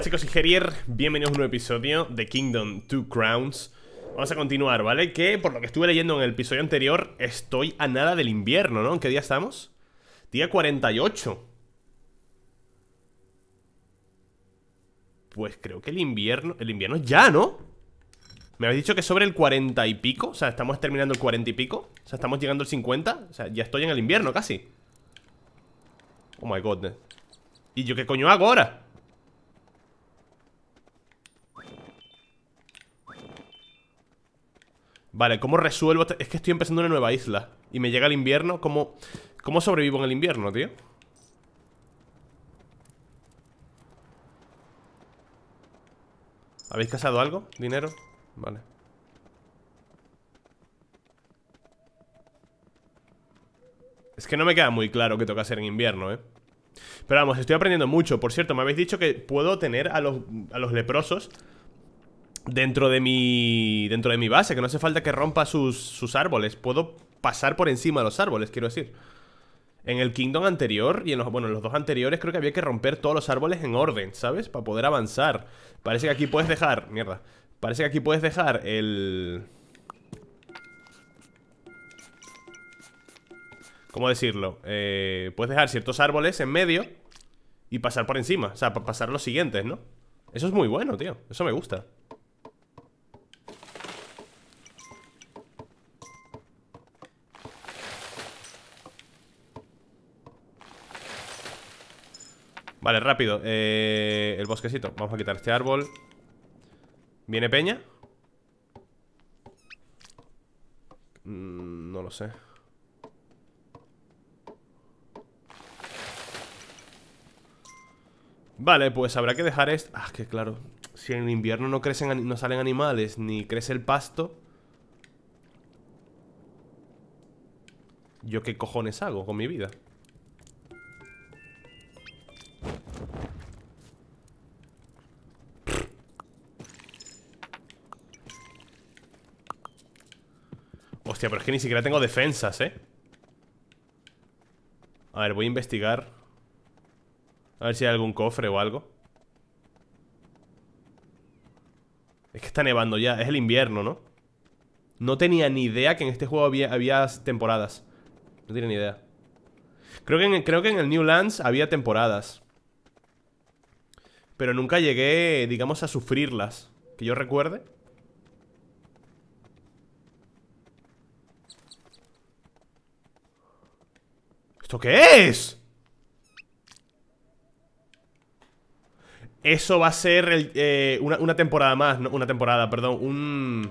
chicos, y Gerier, bienvenidos a un nuevo episodio de Kingdom Two Crowns. Vamos a continuar, ¿vale? Que por lo que estuve leyendo en el episodio anterior, estoy a nada del invierno, ¿no? ¿En qué día estamos? Día 48. Pues creo que el invierno ya, ¿no? Me habéis dicho que sobre el 40 y pico. O sea, estamos terminando el 40 y pico. O sea, estamos llegando al 50. O sea, ya estoy en el invierno casi. Oh my god. ¿Y yo qué coño hago ahora? Vale, ¿cómo resuelvo? Es que estoy empezando una nueva isla y me llega el invierno. ¿Cómo sobrevivo en el invierno, tío? ¿Habéis cazado algo? ¿Dinero? Vale. Es que no me queda muy claro qué toca hacer en invierno, ¿eh? Pero vamos, estoy aprendiendo mucho. Por cierto, me habéis dicho que puedo tener a los leprosos dentro de mi base, que no hace falta que rompa sus árboles. Puedo pasar por encima de los árboles, quiero decir. En el Kingdom anterior y en los dos anteriores creo que había que romper todos los árboles en orden, ¿sabes? Para poder avanzar. Parece que aquí puedes dejar... Mierda. Parece que aquí puedes dejar el... ¿Cómo decirlo? Puedes dejar ciertos árboles en medio y pasar por encima. O sea, para pasar los siguientes, ¿no? Eso es muy bueno, tío. Eso me gusta. Vale, rápido. El bosquecito. Vamos a quitar este árbol. ¿Viene peña? No lo sé. Vale, pues habrá que dejar esto. Ah, que claro. Si en invierno no crecen, no salen animales, ni crece el pasto, ¿yo qué cojones hago con mi vida? Hostia, pero es que ni siquiera tengo defensas, ¿eh? A ver, voy a investigar. A ver si hay algún cofre o algo. Es que está nevando ya, es el invierno, ¿no? No tenía ni idea que en este juego había temporadas. No tenía ni idea. Creo que en el New Lands había temporadas, pero nunca llegué, digamos, a sufrirlas. Que yo recuerde. ¿Esto qué es? Eso va a ser una temporada más, no, una temporada, perdón,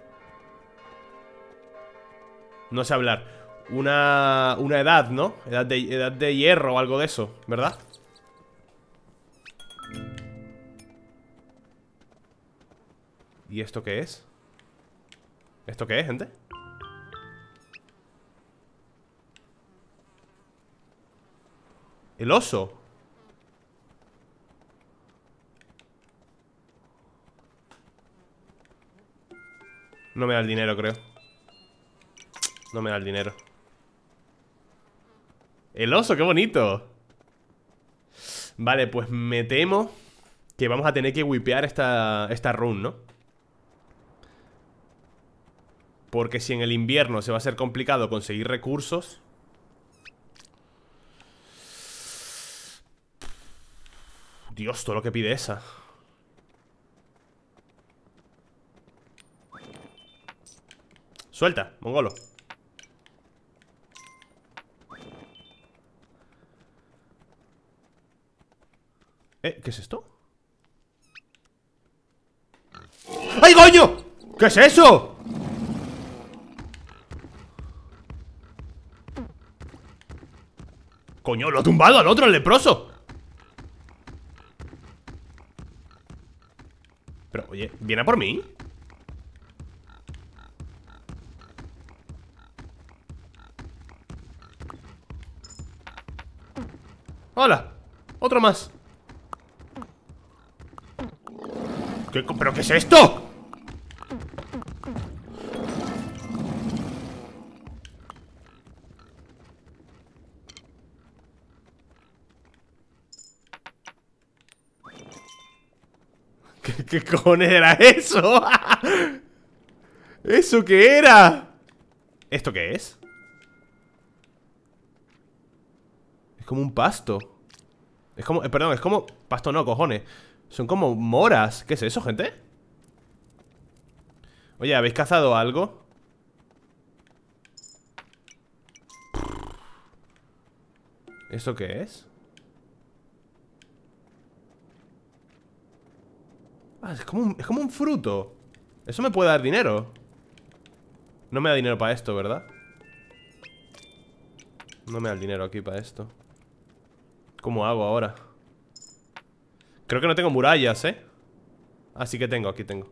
no sé hablar. Una edad, ¿no? Edad de hierro o algo de eso, ¿verdad? ¿Y esto qué es? ¿Esto qué es, gente? El oso. No me da el dinero, creo. No me da el dinero. El oso, qué bonito. Vale, pues me temo que vamos a tener que wipear esta run, ¿no? Porque si en el invierno se va a hacer complicado conseguir recursos. Dios, todo lo que pide esa. Suelta, mongolo. ¿Qué es esto? ¡Ay, coño! ¿Qué es eso? Coño, lo ha tumbado al otro, al leproso. Pero, oye, ¿viene a por mí? ¡Hola! Otro más. ¿Pero qué es esto? ¿Qué cojones era eso? ¿Eso qué era? ¿Esto qué es? Es como un pasto. Es como, perdón, es como... Pasto no, cojones. Son como moras. ¿Qué es eso, gente? Oye, ¿habéis cazado algo? ¿Eso qué es? Ah, es como un fruto. Eso me puede dar dinero. No me da dinero para esto, ¿verdad? No me da el dinero aquí para esto. ¿Cómo hago ahora? Creo que no tengo murallas, ¿eh? Ah, sí que tengo, aquí tengo.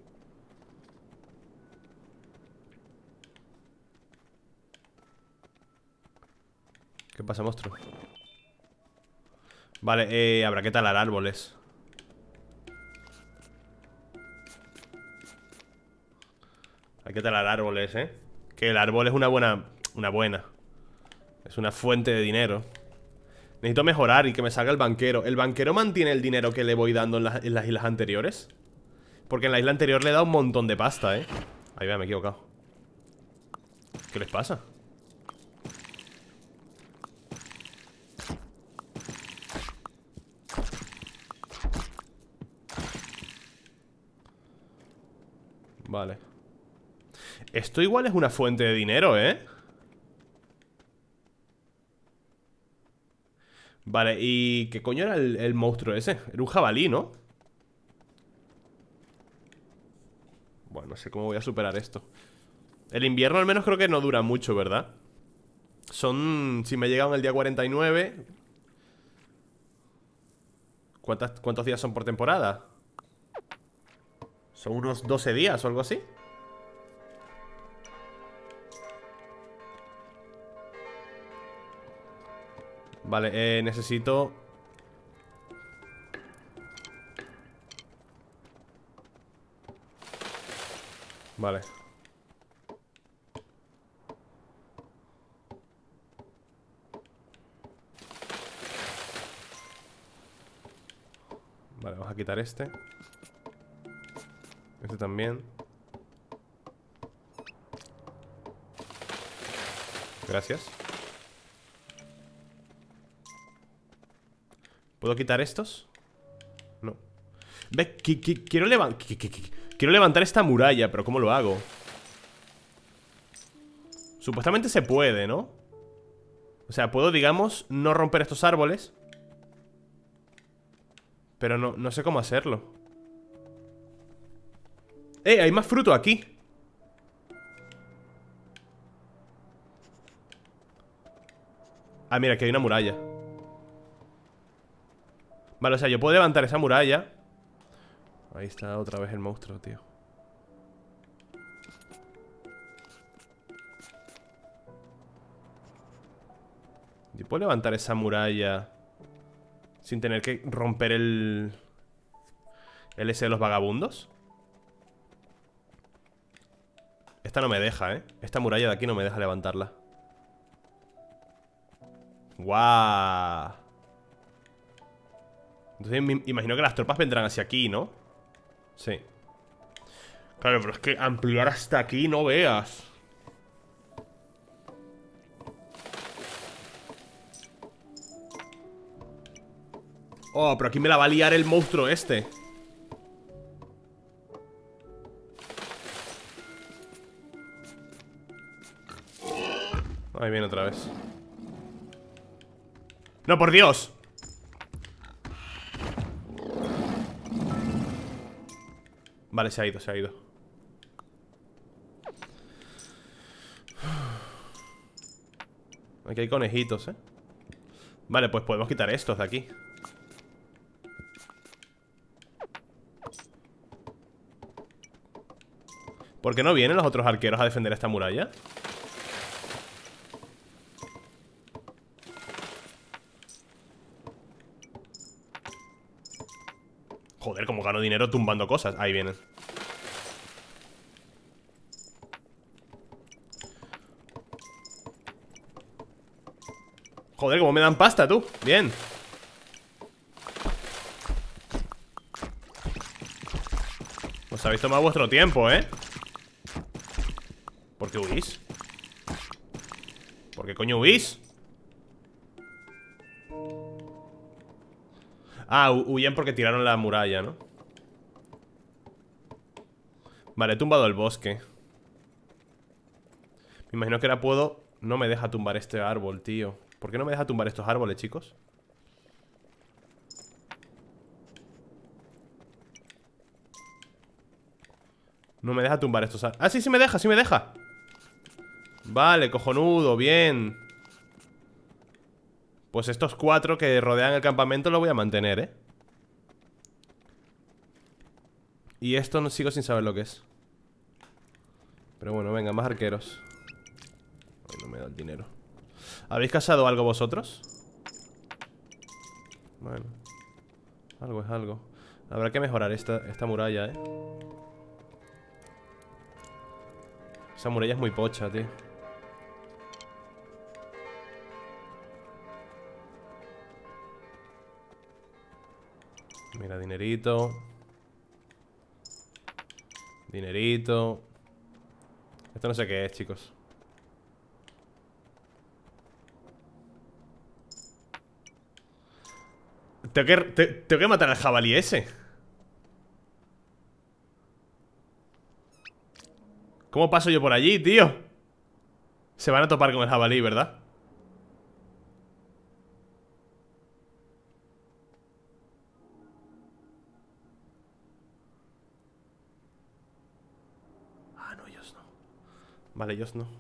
¿Qué pasa, monstruo? Vale, habrá que talar árboles. Hay que talar árboles, ¿eh? Que el árbol es una buena... Es una fuente de dinero. Necesito mejorar y que me salga el banquero. ¿El banquero mantiene el dinero que le voy dando en las islas anteriores? Porque en la isla anterior le he dado un montón de pasta, ¿eh? Ahí va, me he equivocado. ¿Qué les pasa? Vale. Esto igual es una fuente de dinero, ¿eh? Vale, ¿y qué coño era el monstruo ese? Era un jabalí, ¿no? Bueno, no sé cómo voy a superar esto. El invierno al menos creo que no dura mucho, ¿verdad? Son... Si me he llegado en el día 49... ¿Cuántos días son por temporada? ¿Son unos 12 días o algo así? Vale, necesito... Vale. Vale, vamos a quitar este. Este también. Gracias. ¿Puedo quitar estos? No. Ve, quiero levantar esta muralla, pero ¿cómo lo hago? Supuestamente se puede, ¿no? O sea, puedo, digamos, no romper estos árboles. Pero no sé cómo hacerlo. Hay más fruto aquí. Ah, mira, aquí hay una muralla. Vale, o sea, yo puedo levantar esa muralla. Ahí está otra vez el monstruo, tío. Yo puedo levantar esa muralla sin tener que romper el ese de los vagabundos. Esta no me deja, ¿eh? Esta muralla de aquí no me deja levantarla. ¡Guau! Entonces me imagino que las tropas vendrán hacia aquí, ¿no? Sí. Claro, pero es que ampliar hasta aquí no veas. Oh, pero aquí me la va a liar el monstruo este. Ahí viene otra vez. ¡No, por Dios! Vale, se ha ido, se ha ido. Aquí hay conejitos, ¿eh? Vale, pues podemos quitar estos de aquí. ¿Por qué no vienen los otros arqueros a defender esta muralla? Joder, como gano dinero tumbando cosas. Ahí vienen. Joder, como me dan pasta, tú. Bien. Os habéis tomado vuestro tiempo, ¿eh? ¿Por qué huís? ¿Por qué coño huís? Ah, huyen porque tiraron la muralla, ¿no? Vale, he tumbado el bosque. Me imagino que ahora puedo... No me deja tumbar este árbol, tío. ¿Por qué no me deja tumbar estos árboles, chicos? No me deja tumbar estos árboles. ¡Ah, sí, sí me deja, sí me deja! Vale, cojonudo, bien. Pues estos 4 que rodean el campamento lo voy a mantener, ¿eh? Y esto no sigo sin saber lo que es. Pero bueno, venga, más arqueros. Ay, no me da el dinero. ¿Habéis cazado algo vosotros? Bueno, algo es algo. Habrá que mejorar esta muralla, ¿eh? Esa muralla es muy pocha, tío. Mira, dinerito. Dinerito. Esto no sé qué es, chicos. Tengo que matar al jabalí ese. ¿Cómo paso yo por allí, tío? Se van a topar con el jabalí, ¿verdad? Ah, no, ellos no. Vale, ellos no.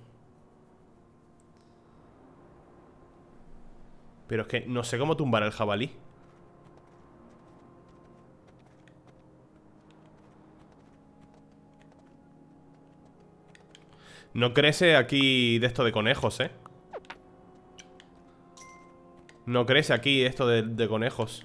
Pero es que no sé cómo tumbar al jabalí. No crece aquí de esto de conejos, ¿eh? No crece aquí esto de conejos.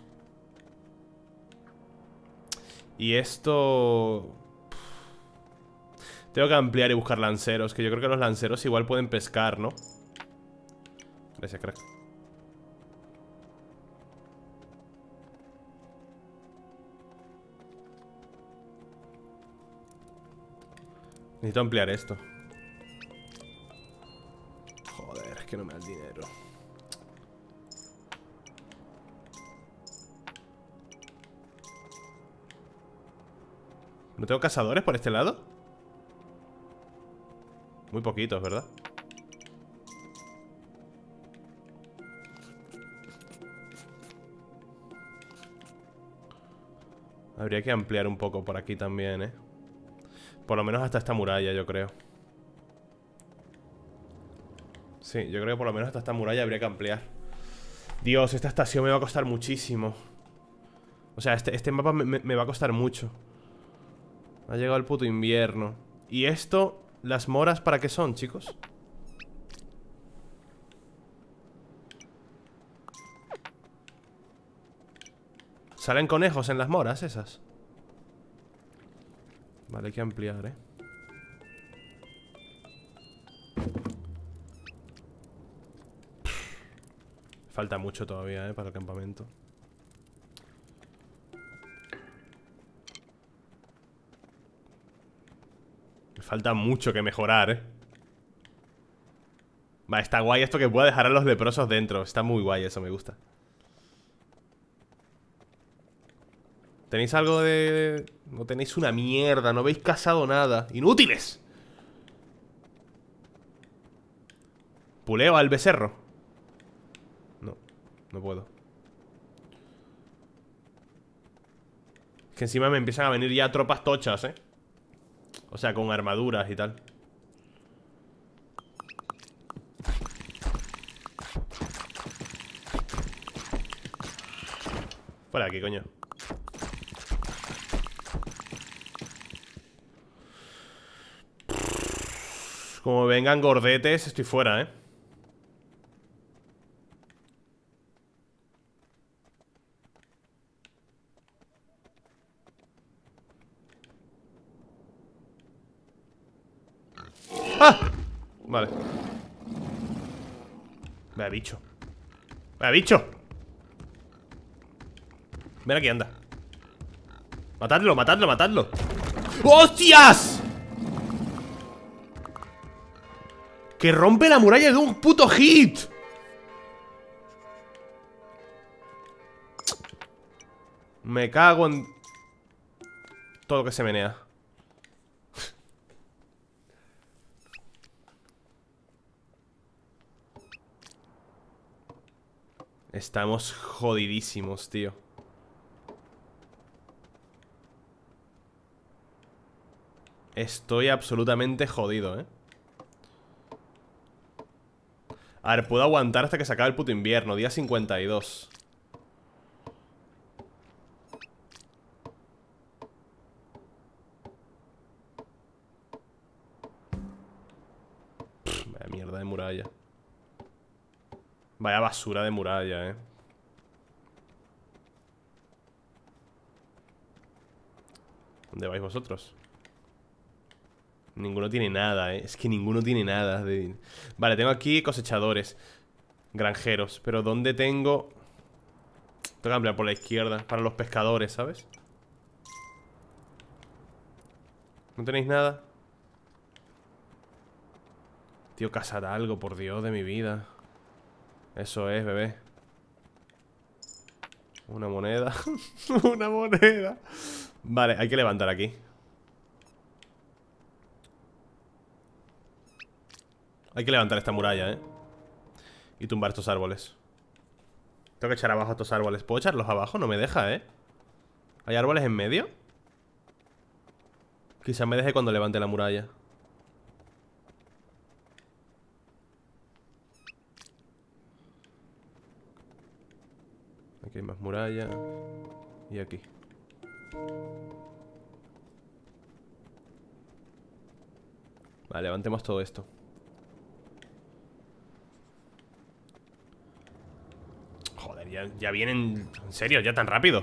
Y esto... Tengo que ampliar y buscar lanceros. Que yo creo que los lanceros igual pueden pescar, ¿no? Gracias, crack. Necesito ampliar esto. Joder, es que no me da el dinero. ¿No tengo cazadores por este lado? Muy poquitos, ¿verdad? Habría que ampliar un poco por aquí también, ¿eh? Por lo menos hasta esta muralla, yo creo. Sí, yo creo que por lo menos hasta esta muralla habría que ampliar. Dios, esta estación me va a costar muchísimo. O sea, este mapa me va a costar mucho. Ha llegado el puto invierno. ¿Y esto? ¿Las moras para qué son, chicos? ¿Salen conejos en las moras esas? Vale, hay que ampliar, ¿eh? Falta mucho todavía, ¿eh? Para el campamento. Me falta mucho que mejorar, ¿eh? Va, está guay esto que pueda dejar a los leprosos dentro. Está muy guay eso, me gusta. ¿Tenéis algo de...? No tenéis una mierda, no habéis cazado nada. ¡Inútiles! ¿Puleo al becerro? No, no puedo. Es que encima me empiezan a venir ya tropas tochas, ¿eh? O sea, con armaduras y tal. Fuera aquí, coño. Como vengan gordetes, estoy fuera, ¿eh? ¡Ah! Vale. Vaya bicho. Vaya bicho. Ven aquí, anda. Matadlo, matadlo, matadlo. ¡Hostias! Que rompe la muralla de un puto hit. Me cago en todo lo que se menea. Estamos jodidísimos, tío. Estoy absolutamente jodido, ¿eh? A ver, puedo aguantar hasta que se acabe el puto invierno. Día 52. Vaya mierda de muralla. Vaya basura de muralla, ¿eh? ¿Dónde vais vosotros? Ninguno tiene nada, ¿eh? Es que ninguno tiene nada Vale, tengo aquí cosechadores, granjeros. Pero ¿dónde tengo? Tengo que ampliar por la izquierda. Para los pescadores, ¿sabes? ¿No tenéis nada? Tío, cazad algo, por Dios de mi vida. Eso es, bebé. Una moneda. Una moneda. Vale, hay que levantar aquí. Hay que levantar esta muralla, ¿eh? Y tumbar estos árboles. Tengo que echar abajo estos árboles. ¿Puedo echarlos abajo? No me deja, ¿eh? ¿Hay árboles en medio? Quizás me deje cuando levante la muralla. Aquí hay más muralla. Y aquí. Vale, levantemos todo esto. Joder, ya vienen. En serio, ya tan rápido.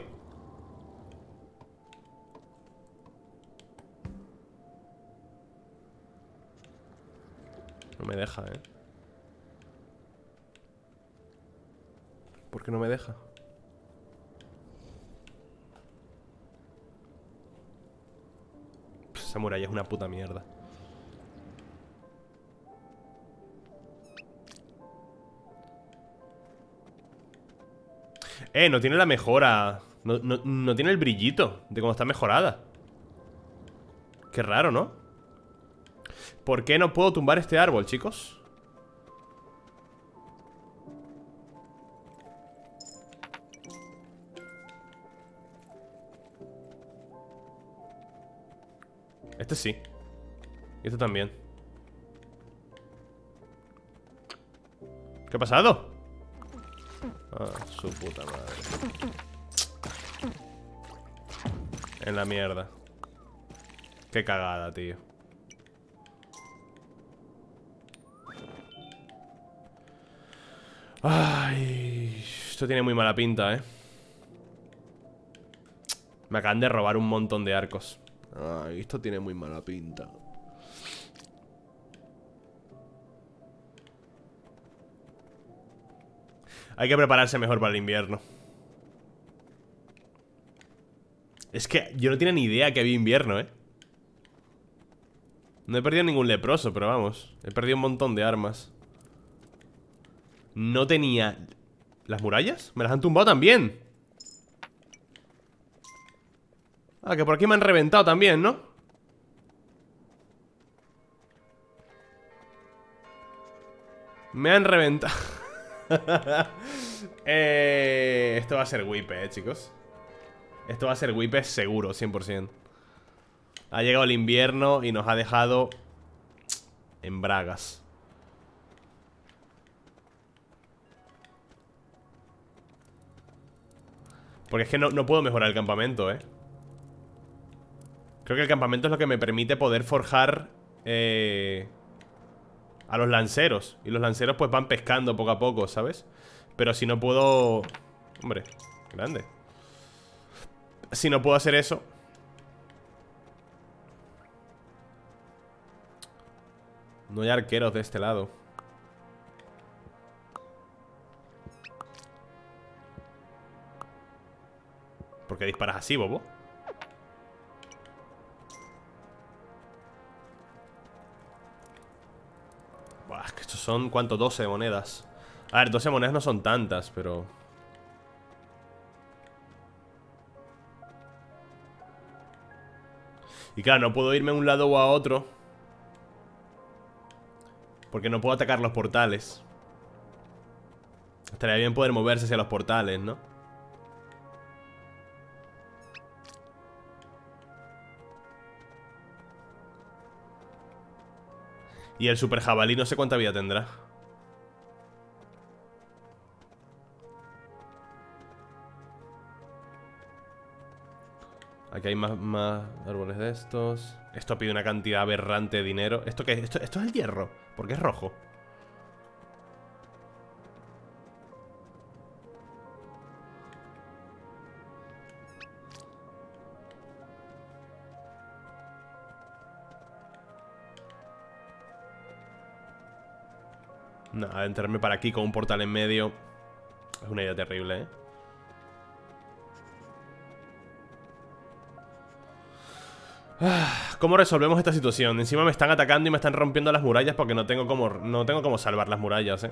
No me deja, ¿eh? ¿Por qué no me deja? Esa muralla es una puta mierda. No tiene la mejora. No tiene el brillito de cuando está mejorada. Qué raro, ¿no? ¿Por qué no puedo tumbar este árbol, chicos? Este sí. Y este también. ¿Qué ha pasado? Ah, su puta madre. En la mierda. Qué cagada, tío. Ay, esto tiene muy mala pinta, Me acaban de robar un montón de arcos. Ay, esto tiene muy mala pinta. Hay que prepararse mejor para el invierno. Es que yo no tenía ni idea que había invierno, No he perdido ningún leproso, pero vamos. He perdido un montón de armas. No tenía... ¿Las murallas? Me las han tumbado también. Ah, que por aquí me han reventado también, ¿no? Me han reventado. Esto va a ser wipe, chicos. Esto va a ser wipe seguro, 100%. Ha llegado el invierno y nos ha dejado en bragas. Porque es que no puedo mejorar el campamento, Creo que el campamento es lo que me permite poder forjar a los lanceros. Y los lanceros pues van pescando poco a poco, ¿sabes? Pero si no puedo... Hombre, grande. Si no puedo hacer eso... No hay arqueros de este lado. ¿Por qué disparas así, bobo? Buah, es que estos son, ¿cuánto? 12 monedas. A ver, 12 monedas no son tantas, pero... Y claro, no puedo irme a un lado o a otro, porque no puedo atacar los portales. Estaría bien poder moverse hacia los portales, ¿no? Y el super jabalí no sé cuánta vida tendrá. Aquí hay más árboles de estos. Esto pide una cantidad aberrante de dinero. ¿Esto qué es? Esto es el hierro. ¿Por qué es rojo? Nada, entrarme para aquí con un portal en medio es una idea terrible, ¿eh? ¿Cómo resolvemos esta situación? Encima me están atacando y me están rompiendo las murallas porque no tengo cómo salvar las murallas, ¿eh?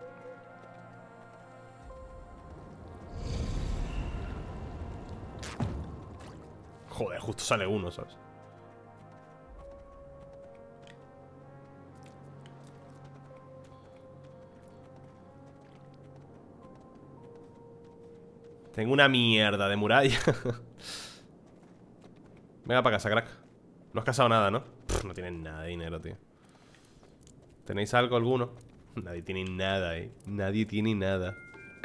Joder, justo sale uno, ¿sabes? Tengo una mierda de muralla. Venga para casa, crack. No has casado nada, ¿no? Pff, no tienen nada de dinero, tío. ¿Tenéis algo alguno? Nadie tiene nada, Nadie tiene nada.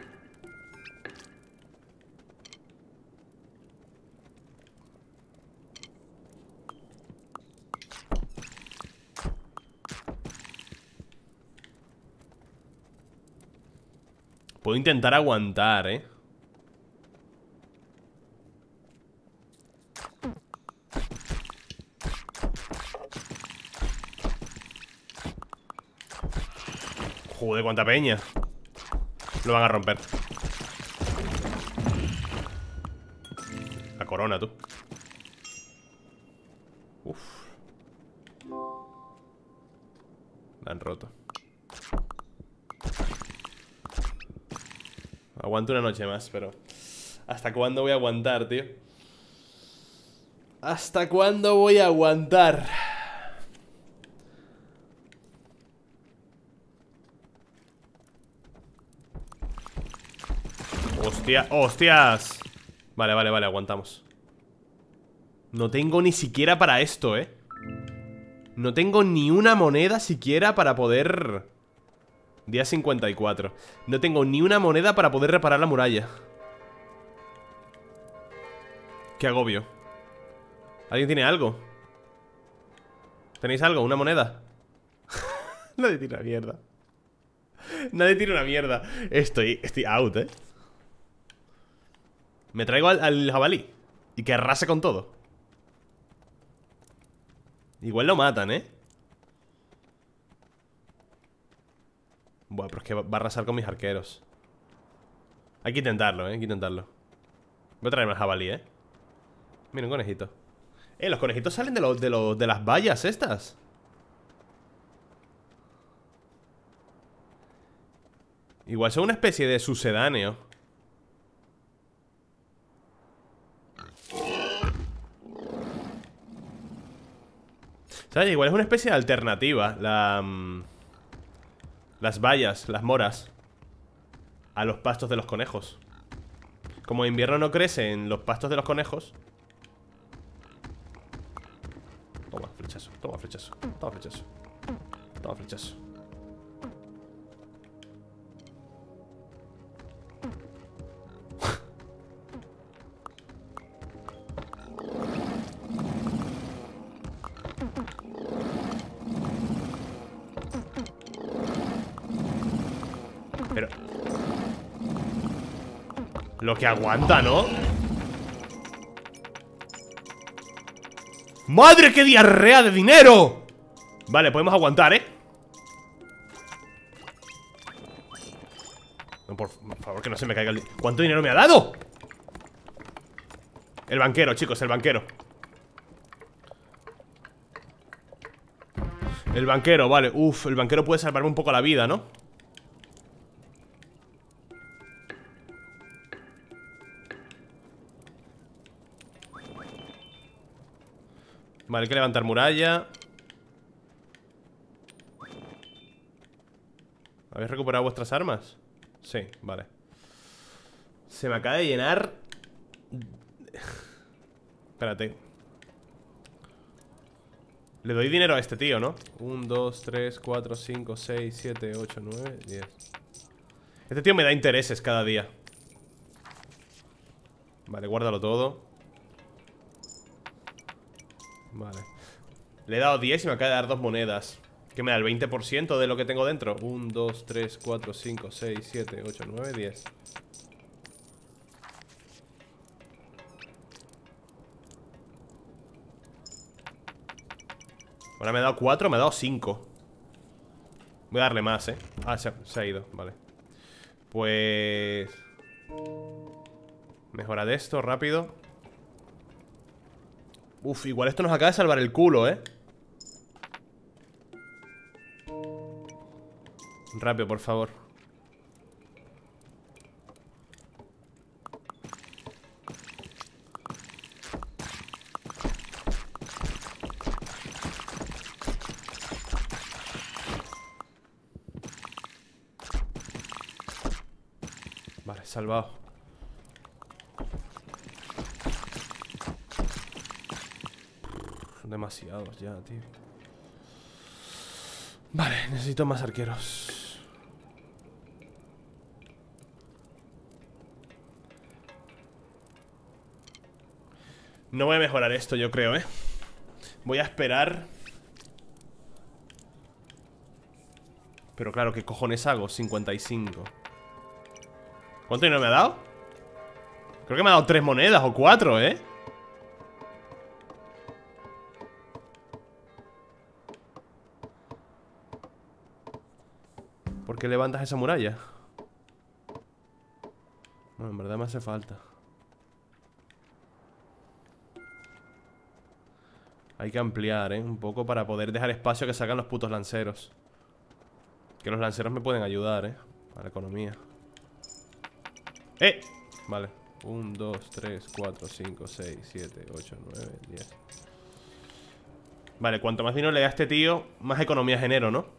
Puedo intentar aguantar, Joder, cuánta peña. Lo van a romper. La corona, tú. Uf. La han roto. Aguanto una noche más, pero... ¿hasta cuándo voy a aguantar, tío? ¿Hasta cuándo voy a aguantar? Hostia, hostias. Vale, aguantamos. No tengo ni siquiera para esto, No tengo ni una moneda siquiera para poder... Día 54. No tengo ni una moneda para poder reparar la muralla. Qué agobio. ¿Alguien tiene algo? ¿Tenéis algo? ¿Una moneda? Nadie tiene una mierda. Nadie tiene una mierda. Estoy out, Me traigo al jabalí y que arrase con todo. Igual lo matan, Bueno, pero es que va a arrasar con mis arqueros. Hay que intentarlo, hay que intentarlo. Voy a traerme al jabalí, Mira, un conejito. Los conejitos salen de las vallas estas. Igual son una especie de sucedáneo. ¿Sabes? Igual es una especie de alternativa. Las vallas, las moras, a los pastos de los conejos. Como en invierno no crece en los pastos de los conejos. Toma, flechazo, toma, flechazo, toma, flechazo, toma, flechazo. Pero... lo que aguanta, ¿no? ¡Madre, qué diarrea de dinero! Vale, podemos aguantar, No, por favor, que no se me caiga el... ¿Cuánto dinero me ha dado? El banquero, chicos, el banquero. El banquero, vale. Uf, el banquero puede salvarme un poco la vida, ¿no? Vale, hay que levantar muralla. ¿Habéis recuperado vuestras armas? Sí, vale. Se me acaba de llenar. Espérate. Le doy dinero a este tío, ¿no? 1, 2, 3, 4, 5, 6, 7, 8, 9, 10. Este tío me da intereses cada día. Vale, guárdalo todo. Vale. Le he dado 10 y me acaba de dar 2 monedas. ¿Qué me da? ¿El 20% de lo que tengo dentro? 1, 2, 3, 4, 5, 6, 7, 8, 9, 10. Ahora me ha dado 4, me ha dado 5. Voy a darle más, Ah, se ha ido, vale. Pues... mejora de esto, rápido. Uf, igual esto nos acaba de salvar el culo, Rápido, por favor. Vale, salvado. Son demasiados ya, tío. Vale, necesito más arqueros. No voy a mejorar esto, yo creo, Voy a esperar. Pero claro, ¿qué cojones hago? 55. ¿Cuánto dinero me ha dado? Creo que me ha dado 3 monedas o 4, ¿Por qué levantas esa muralla? Bueno, en verdad me hace falta. Hay que ampliar, un poco para poder dejar espacio a que salgan los putos lanceros. Que los lanceros me pueden ayudar, a la economía. Vale. 1, 2, 3, 4, 5, 6, 7, 8, 9, 10. Vale, cuanto más dinero le da a este tío, más economía genero, ¿no?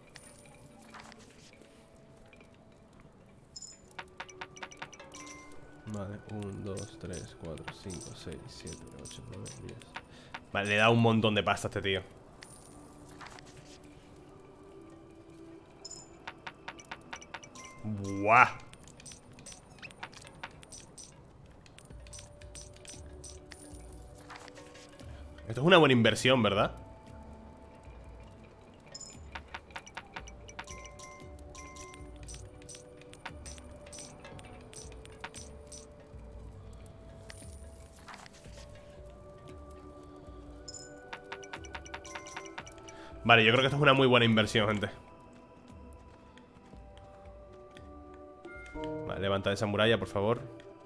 Vale, 1, 2, 3, 4, 5, 6, 7, 8, 9, 10. Vale, le da un montón de pasta a este tío. ¡Buah! Esto es una buena inversión, ¿verdad? Vale, yo creo que esto es una muy buena inversión, gente. Vale, levanta esa muralla, por favor.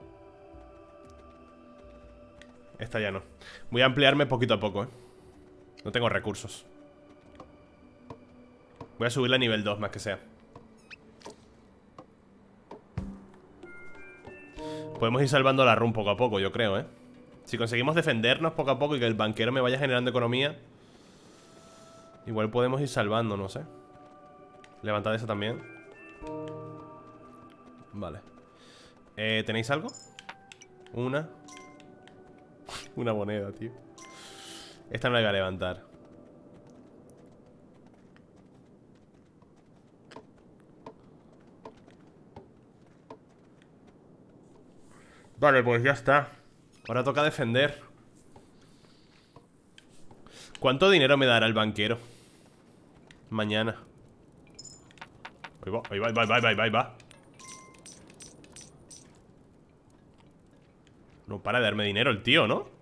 Esta ya no. Voy a ampliarme poquito a poco, No tengo recursos. Voy a subirla a nivel 2 más que sea. Podemos ir salvando la run poco a poco, yo creo, Si conseguimos defendernos poco a poco y que el banquero me vaya generando economía, igual podemos ir salvando, no sé. Levantad esa también. Vale. ¿Tenéis algo? Una moneda, tío. Esta no la voy a levantar. Vale, pues ya está. Ahora toca defender. ¿Cuánto dinero me dará el banquero? Mañana. Ahí va, ahí va, ahí va, ahí va, ahí va. No para de darme dinero el tío, ¿no?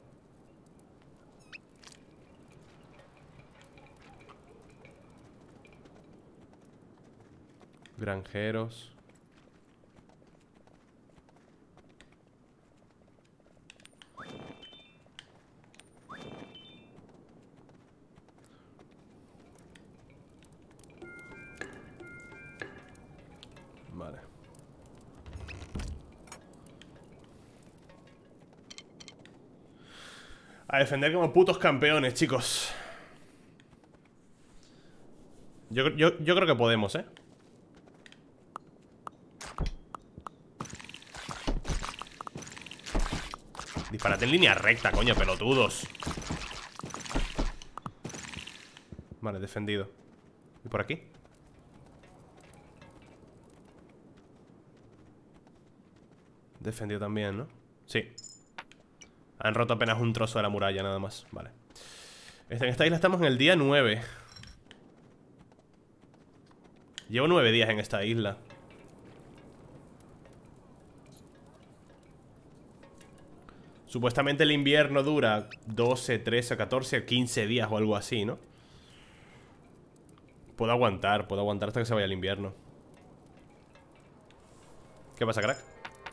Granjeros. A defender como putos campeones, chicos. Yo creo que podemos, ¿eh? Disparate en línea recta, coño, pelotudos. Vale, defendido. ¿Y por aquí? Defendido también, ¿no? Sí. Han roto apenas un trozo de la muralla, nada más. Vale. En esta isla estamos en el día 9. Llevo 9 días en esta isla. Supuestamente el invierno dura 12, 13, 14, 15 días o algo así, ¿no? Puedo aguantar hasta que se vaya el invierno. ¿Qué pasa, crack?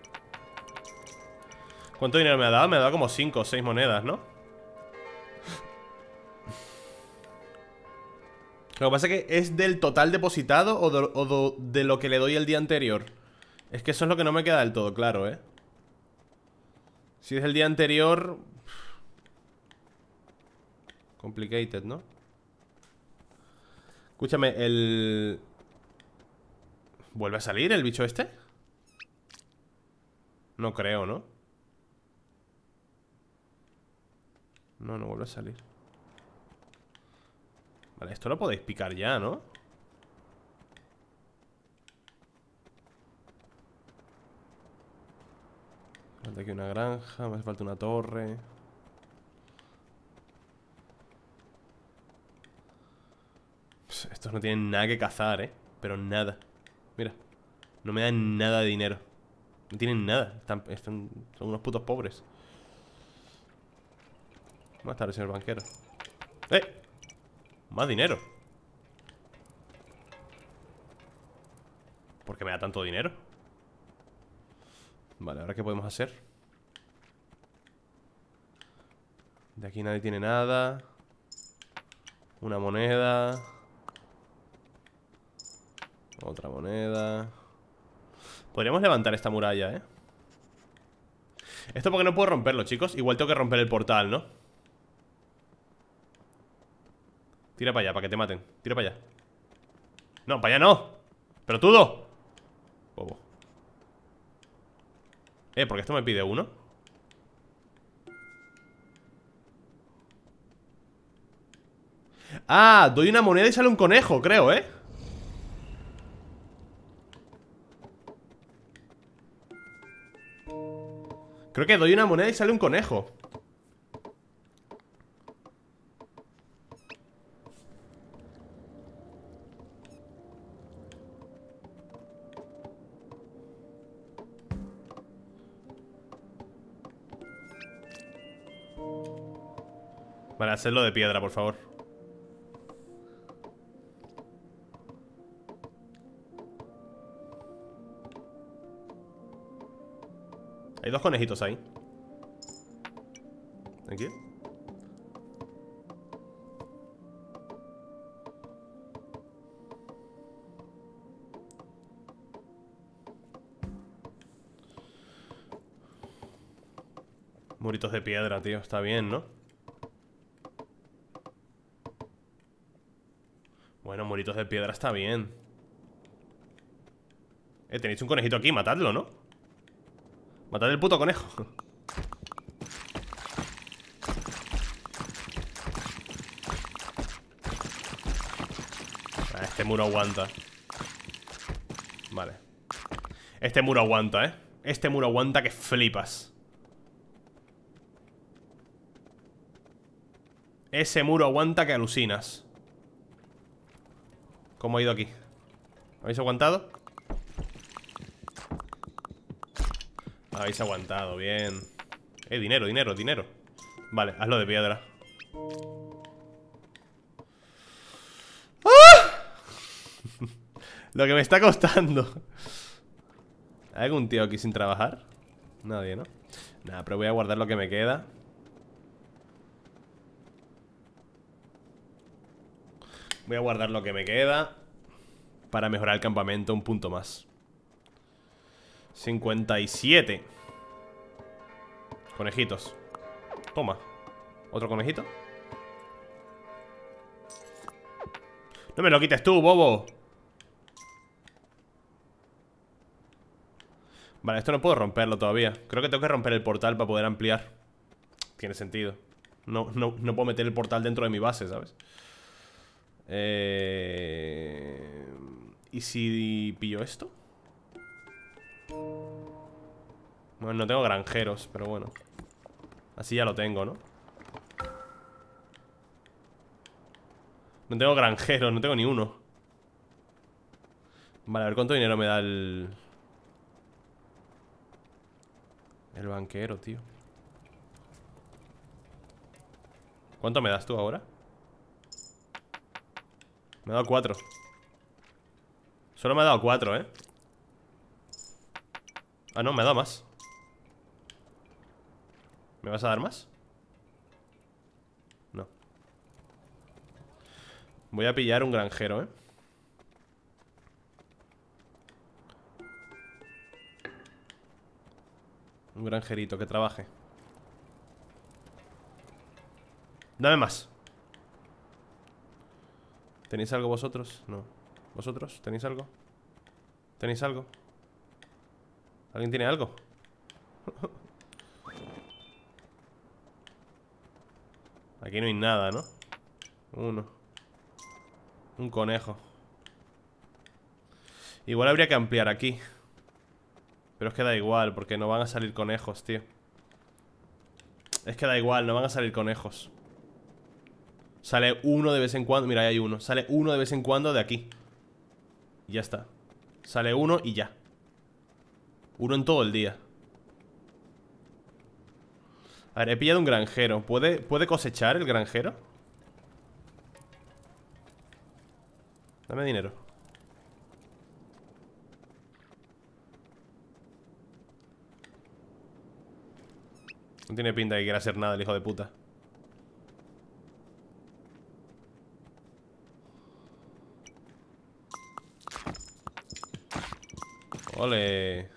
¿Cuánto dinero me ha dado? Me ha dado como 5 o 6 monedas, ¿no? Lo que pasa es que es del total depositado o de lo que le doy el día anterior. Es que eso es lo que no me queda del todo claro, ¿eh? Si es el día anterior... Complicated, ¿no? Escúchame, el... ¿Vuelve a salir el bicho este? No creo, ¿no? No vuelve a salir. Vale, esto lo podéis picar ya, ¿no? Falta aquí una granja, me hace falta una torre. Estos no tienen nada que cazar, ¿eh? Pero nada. Mira, no me dan nada de dinero. No tienen nada, son unos putos pobres. Buenas tardes, señor banquero. ¡Eh! Más dinero. ¿Por qué me da tanto dinero? Vale, ¿ahora qué podemos hacer? De aquí nadie tiene nada. Una moneda. Otra moneda. Podríamos levantar esta muralla, ¿eh? Esto porque no puedo romperlo, chicos. Igual tengo que romper el portal, ¿no? Tira para allá, para que te maten. Tira para allá. No, para allá no. Pero todo. Bobo. Porque esto me pide uno. Ah, doy una moneda y sale un conejo, creo, ¿eh? Creo que doy una moneda y sale un conejo. Vale, hacedlo de piedra, por favor. Hay 2 conejitos ahí. Thank you. Muritos de piedra, tío. Está bien, ¿no? Bueno, muritos de piedra está bien. Tenéis un conejito aquí, matadlo, ¿no? Matad el puto conejo. Este muro aguanta. Vale. Este muro aguanta, ¿eh? Este muro aguanta que flipas. Ese muro aguanta que alucinas. ¿Cómo ha ido aquí? ¿Habéis aguantado? Habéis aguantado, bien. Dinero, dinero, dinero. Vale, hazlo de piedra. ¡Ah! Lo que me está costando. ¿Hay algún tío aquí sin trabajar? Nadie, ¿no? Nada, pero voy a guardar lo que me queda. Voy a guardar lo que me queda para mejorar el campamento un punto más. 57. Conejitos. Toma. Otro conejito. No me lo quites tú, bobo. Vale, esto no puedo romperlo todavía. Creo que tengo que romper el portal para poder ampliar. Tiene sentido. No puedo meter el portal dentro de mi base, ¿sabes? ¿Y si pillo esto? Bueno, no tengo granjeros, pero bueno. Así ya lo tengo, ¿no? No tengo granjeros, no tengo ni uno. Vale, a ver cuánto dinero me da el banquero, tío. ¿Cuánto me das tú ahora? Me ha dado 4. Solo me ha dado 4, ¿eh? Ah, no, me ha dado más. ¿Me vas a dar más? No. Voy a pillar un granjero, ¿eh? Un granjerito que trabaje. Dame más. ¿Tenéis algo vosotros? No. ¿Vosotros? ¿Tenéis algo? ¿Tenéis algo? ¿Alguien tiene algo? Aquí no hay nada, ¿no? Uno. Un conejo. Igual habría que ampliar aquí. Pero es que da igual, porque no van a salir conejos, tío. Es que da igual, no van a salir conejos. Sale uno de vez en cuando. Mira, ahí hay uno. Sale uno de vez en cuando de aquí. Y ya está. Sale uno y ya. Uno en todo el día. A ver, he pillado un granjero. ¿Puede cosechar el granjero? Dame dinero. No tiene pinta de que quiera hacer nada el hijo de puta. Ole.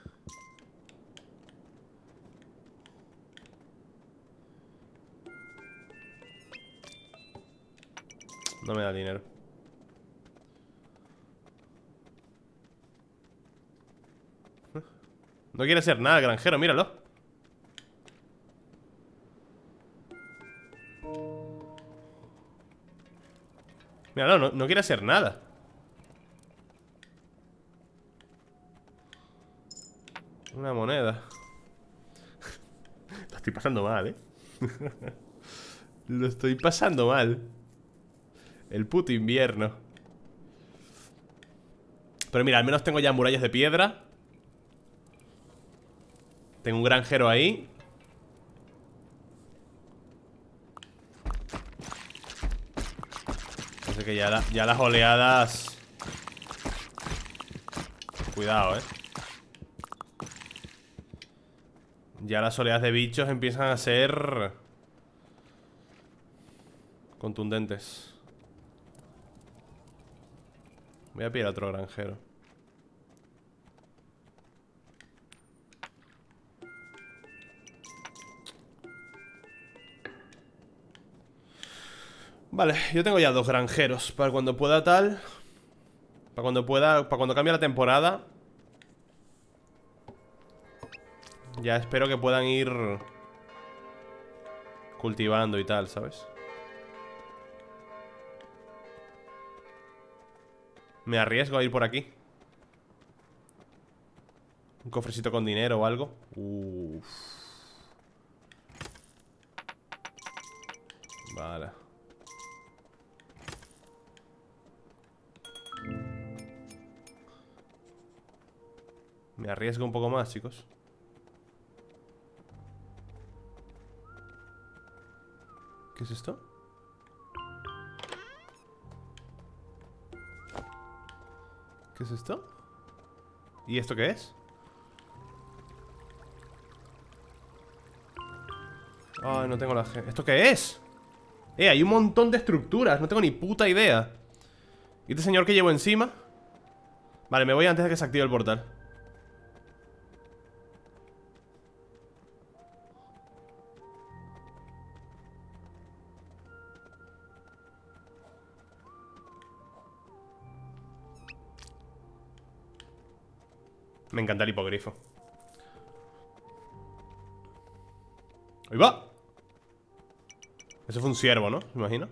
No me da dinero. No quiere hacer nada el granjero, míralo. Míralo, no quiere hacer nada. Una moneda. Lo estoy pasando mal, ¿eh? Lo estoy pasando mal. El puto invierno. Pero mira, al menos tengo ya murallas de piedra. Tengo un granjero ahí. Así que ya las oleadas. Cuidado, Ya las oleadas de bichos empiezan a ser contundentes. Voy a pillar otro granjero. Vale, yo tengo ya 2 granjeros. Para cuando pueda tal. Para cuando cambie la temporada. Ya espero que puedan ir cultivando y tal, ¿sabes? Me arriesgo a ir por aquí. Un cofrecito con dinero o algo. Uff. Vale. Me arriesgo un poco más, chicos. ¿Qué es esto? ¿Qué es esto? ¿Y esto qué es? Ay, no tengo la G. ¿Esto qué es? Hay un montón de estructuras. No tengo ni puta idea. ¿Y este señor que llevo encima? Vale, me voy antes de que se active el portal. Me encanta el hipogrifo. ¡Ahí va! Eso fue un ciervo, ¿no? Me imagino.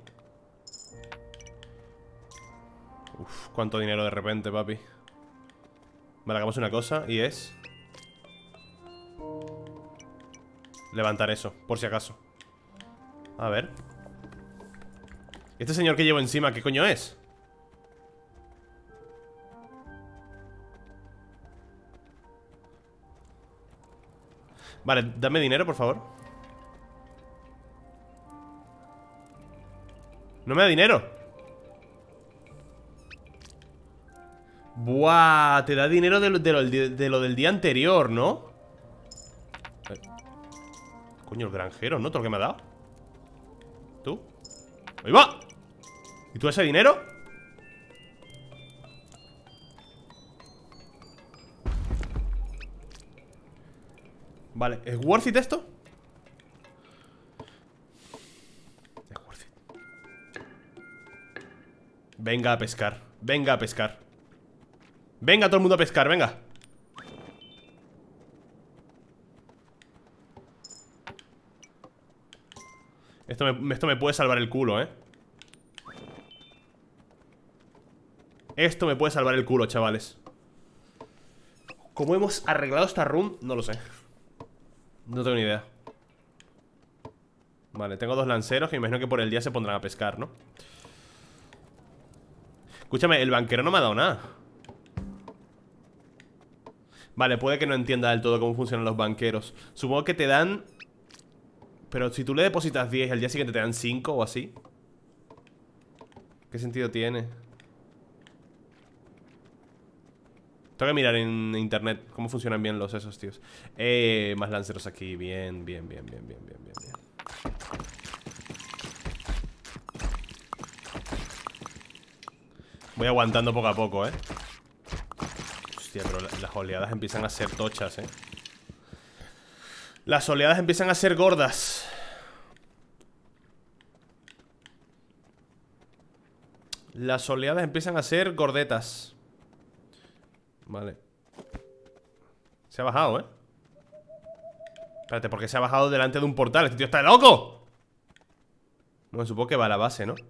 Uf, cuánto dinero de repente, papi. Vale, hagamos una cosa y es levantar eso, por si acaso. A ver. Este señor que llevo encima, ¿qué coño es? Vale, dame dinero, por favor. No me da dinero. Buah, te da dinero de lo del día anterior, ¿no? Coño, el granjero, ¿no? Todo lo que me ha dado. ¿Tú? ¡Ahí va! ¿Y tú ese dinero? Vale, ¿es worth it esto? Es worth it. Venga a pescar. Venga a pescar. Venga todo el mundo a pescar, venga. Esto me puede salvar el culo, ¿eh? Esto me puede salvar el culo, chavales. ¿Cómo hemos arreglado esta room? No lo sé. No tengo ni idea. Vale, tengo dos lanceros que imagino que por el día se pondrán a pescar, ¿no? Escúchame, el banquero no me ha dado nada. Vale, puede que no entienda del todo cómo funcionan los banqueros. Supongo que te dan... Pero si tú le depositas 10 y al día siguiente te dan 5 o así, ¿qué sentido tiene? Tengo que mirar en internet cómo funcionan bien los esos, tíos. Más lanceros aquí. Bien, bien, bien, bien, bien, bien, bien, bien. Voy aguantando poco a poco, Hostia, pero las oleadas empiezan a ser tochas, Las oleadas empiezan a ser gordas. Las oleadas empiezan a ser gordetas. Vale. Se ha bajado, Espérate, ¿por qué se ha bajado delante de un portal? ¡Este tío está loco! Bueno, supongo que va a la base, ¿no?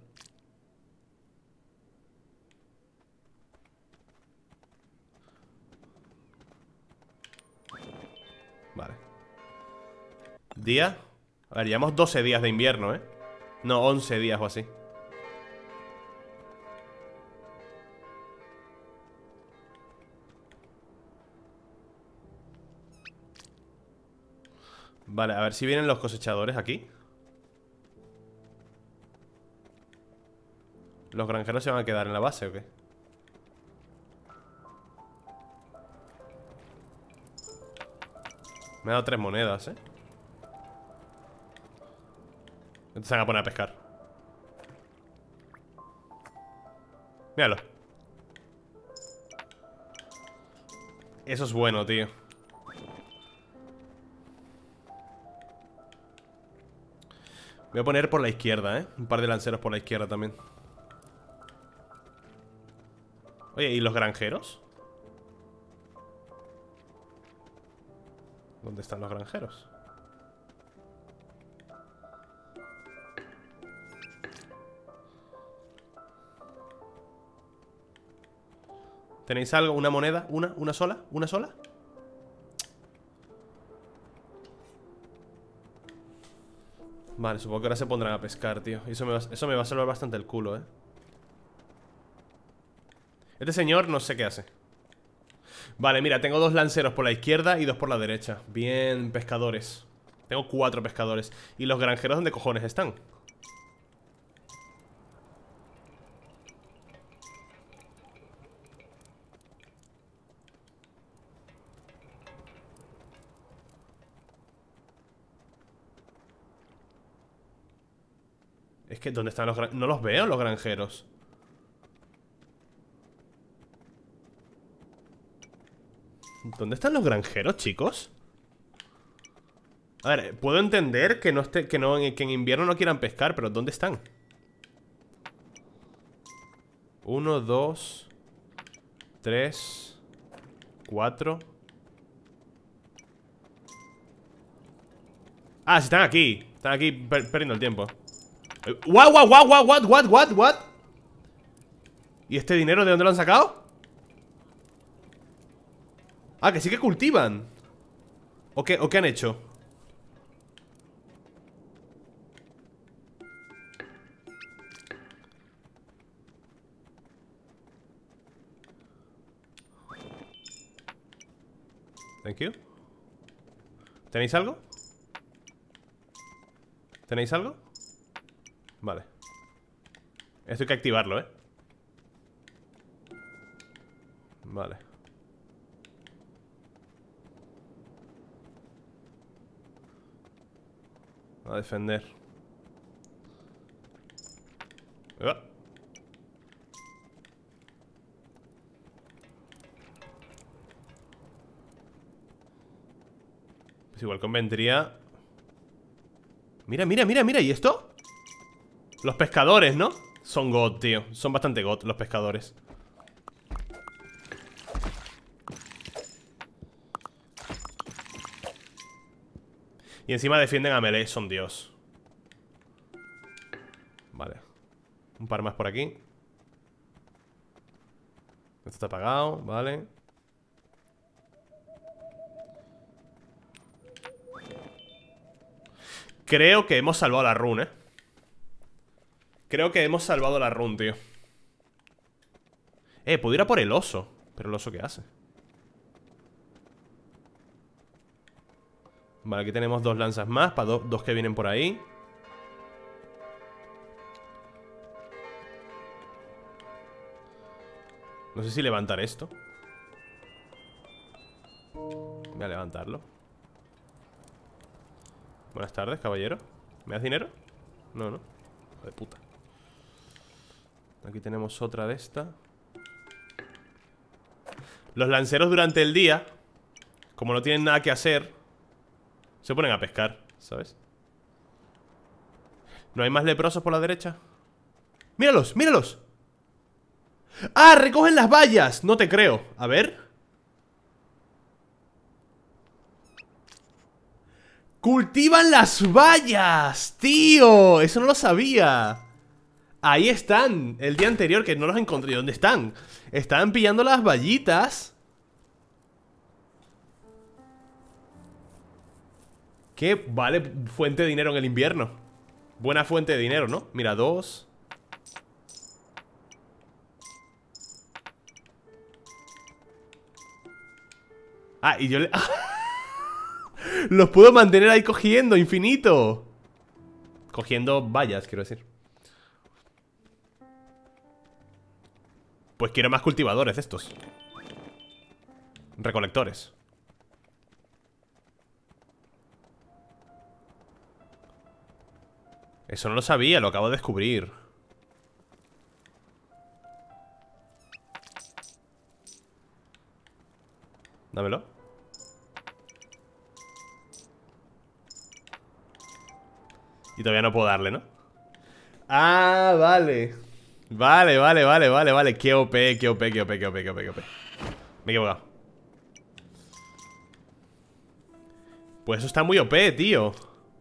Vale. Día. A ver, llevamos 12 días de invierno, No, 11 días o así. Vale, a ver si vienen los cosechadores aquí. ¿Los granjeros se van a quedar en la base o qué? Me ha dado 3 monedas, Entonces se van a poner a pescar. Míralo. Eso es bueno, tío. Voy a poner por la izquierda, un par de lanceros por la izquierda también. Oye, ¿y los granjeros? ¿Dónde están los granjeros? ¿Tenéis algo? ¿Una moneda? ¿Una sola? ¿Una sola? Vale, supongo que ahora se pondrán a pescar, tío. Y eso me va a salvar bastante el culo, Este señor no sé qué hace. Vale, mira, tengo 2 lanceros por la izquierda y 2 por la derecha. Bien, pescadores. Tengo 4 pescadores. ¿Y los granjeros dónde cojones están? Es que, ¿dónde están los granjeros? No los veo, los granjeros. ¿Dónde están los granjeros, chicos? A ver, puedo entender que que en invierno no quieran pescar, pero ¿dónde están? 1, 2 3 4 Ah, si están aquí. Están aquí perdiendo el tiempo. What? ¿Y este dinero de dónde lo han sacado? Ah, que sí que cultivan. ¿O qué han hecho? Thank you. ¿Tenéis algo? ¿Tenéis algo? Vale. Esto hay que activarlo, ¿eh? Vale. A defender. Pues igual convendría. Mira. ¿Y esto? Los pescadores, ¿no? Son God, tío. Son bastante God los pescadores. Y encima defienden a melee, son Dios. Vale. Un par más por aquí. Esto está apagado, vale. Creo que hemos salvado la run, Creo que hemos salvado la run, tío. Puedo ir a por el oso. Pero el oso, ¿qué hace? Vale, aquí tenemos 2 lanzas más. Para dos que vienen por ahí. No sé si levantar esto. Voy a levantarlo. Buenas tardes, caballero. ¿Me das dinero? No, no. Hijo de puta. Aquí tenemos otra de esta. Los lanceros durante el día, como no tienen nada que hacer, se ponen a pescar, ¿sabes? ¿No hay más leprosos por la derecha? ¡Míralos! ¡Míralos! ¡Ah! ¡Recogen las vallas! No te creo. A ver. ¡Cultivan las vallas! ¡Tío! Eso no lo sabía. Ahí están. El día anterior que no los encontré. ¿Dónde están? Estaban pillando las vallitas. ¿Qué? Vale, fuente de dinero en el invierno. Buena fuente de dinero, ¿no? Mira, 2. Ah, y yo le... Los puedo mantener ahí cogiendo, infinito. Cogiendo vallas, quiero decir. Pues quiero más cultivadores de estos. Recolectores. Eso no lo sabía, lo acabo de descubrir. Dámelo. Y todavía no puedo darle, ¿no? Ah, vale. Vale. Qué OP. Me he equivocado. Pues eso está muy OP, tío.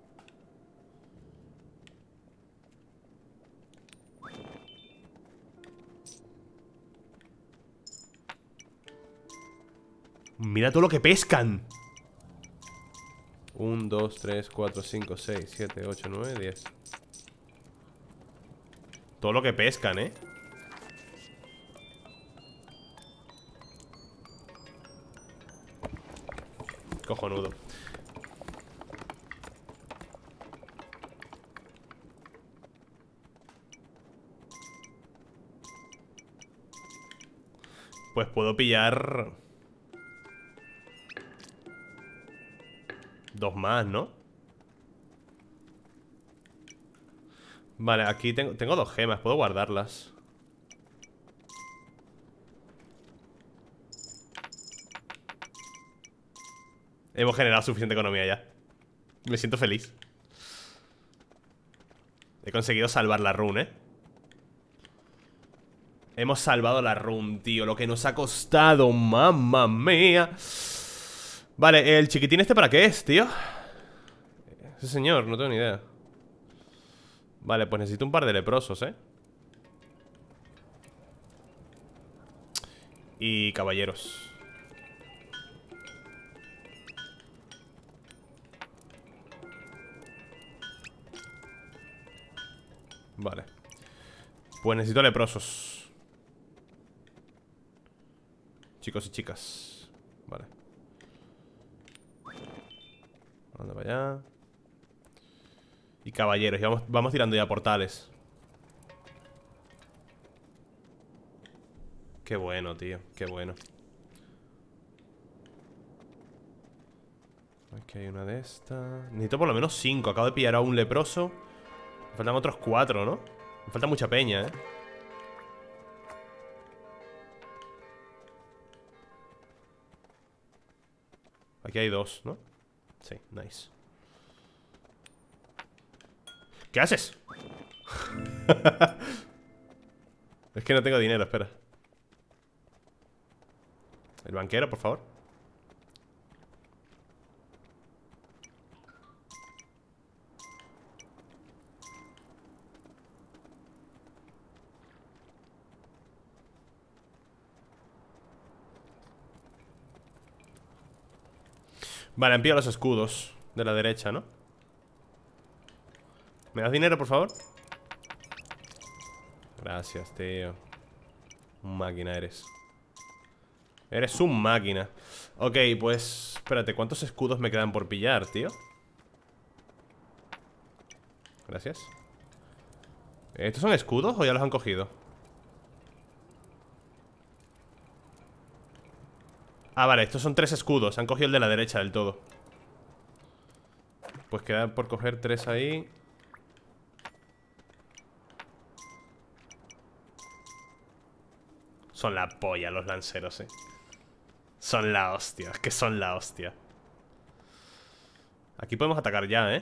Mira todo lo que pescan. 1, 2, 3, 4, 5, 6, 7, 8, 9, 10. Todo lo que pescan, Cojonudo. Pues puedo pillar 2 más, ¿no? Vale, aquí tengo 2 gemas. Puedo guardarlas. Hemos generado suficiente economía ya. Me siento feliz. He conseguido salvar la run, Hemos salvado la run, tío. Lo que nos ha costado, mamma mía. Vale, ¿el chiquitín este para qué es, tío? Ese señor, no tengo ni idea. Vale, pues necesito un par de leprosos, y caballeros. Vale. Pues necesito leprosos. Chicos y chicas. Vale. Anda para allá. Y caballeros, y vamos tirando ya portales. Qué bueno, tío, qué bueno. Aquí hay una de estas. Necesito por lo menos 5. Acabo de pillar a un leproso. Me faltan otros 4, ¿no? Me falta mucha peña, Aquí hay 2, ¿no? Sí, nice. ¿Qué haces? Es que no tengo dinero, espera. El banquero, por favor. Vale, han pillado los escudos de la derecha, ¿no? ¿Me das dinero, por favor? Gracias, tío. Un máquina eres. Eres un máquina. Ok, pues... Espérate, ¿cuántos escudos me quedan por pillar, tío? Gracias. ¿Estos son escudos o ya los han cogido? Ah, vale, estos son 3 escudos. Han cogido el de la derecha del todo. Pues queda por coger 3 ahí. Son la polla los lanceros, Son la hostia, es que son la hostia. Aquí podemos atacar ya,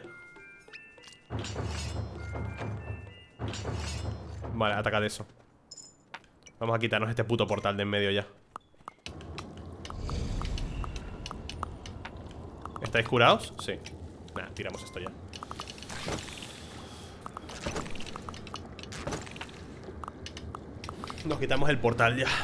Vale, ataca de eso. Vamos a quitarnos este puto portal de en medio ya. ¿Estáis curados? Sí. Nah, tiramos esto ya. Nos quitamos el portal ya.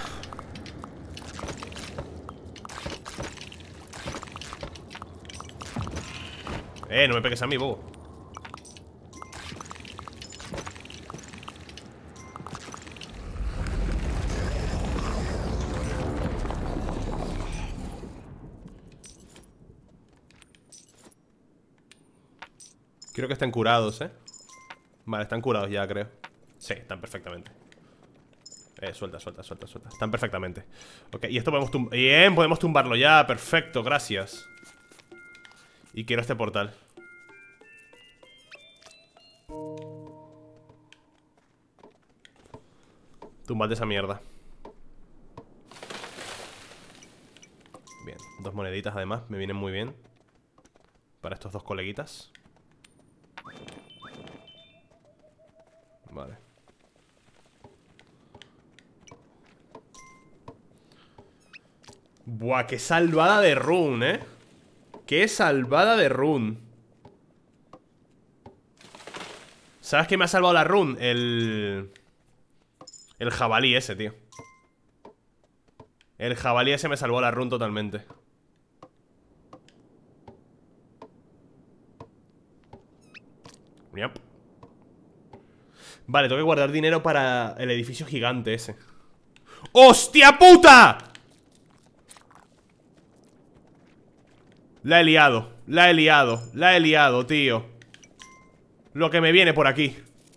No me pegues a mí, bobo. Creo que están curados, Vale, están curados ya, creo. Sí, están perfectamente. Suelta. Están perfectamente. Ok, y esto podemos tumbar. Bien, podemos tumbarlo ya, perfecto, gracias. Y quiero este portal. Tumbad esa mierda. Bien, 2 moneditas además, me vienen muy bien. Para estos 2 coleguitas. Vale. Buah, qué salvada de run, Qué salvada de run. ¿Sabes qué me ha salvado la run? El jabalí ese, tío. El jabalí ese me salvó la run totalmente. Yep. Vale, tengo que guardar dinero para el edificio gigante ese. ¡Hostia puta! La he liado, tío. Lo que me viene por aquí.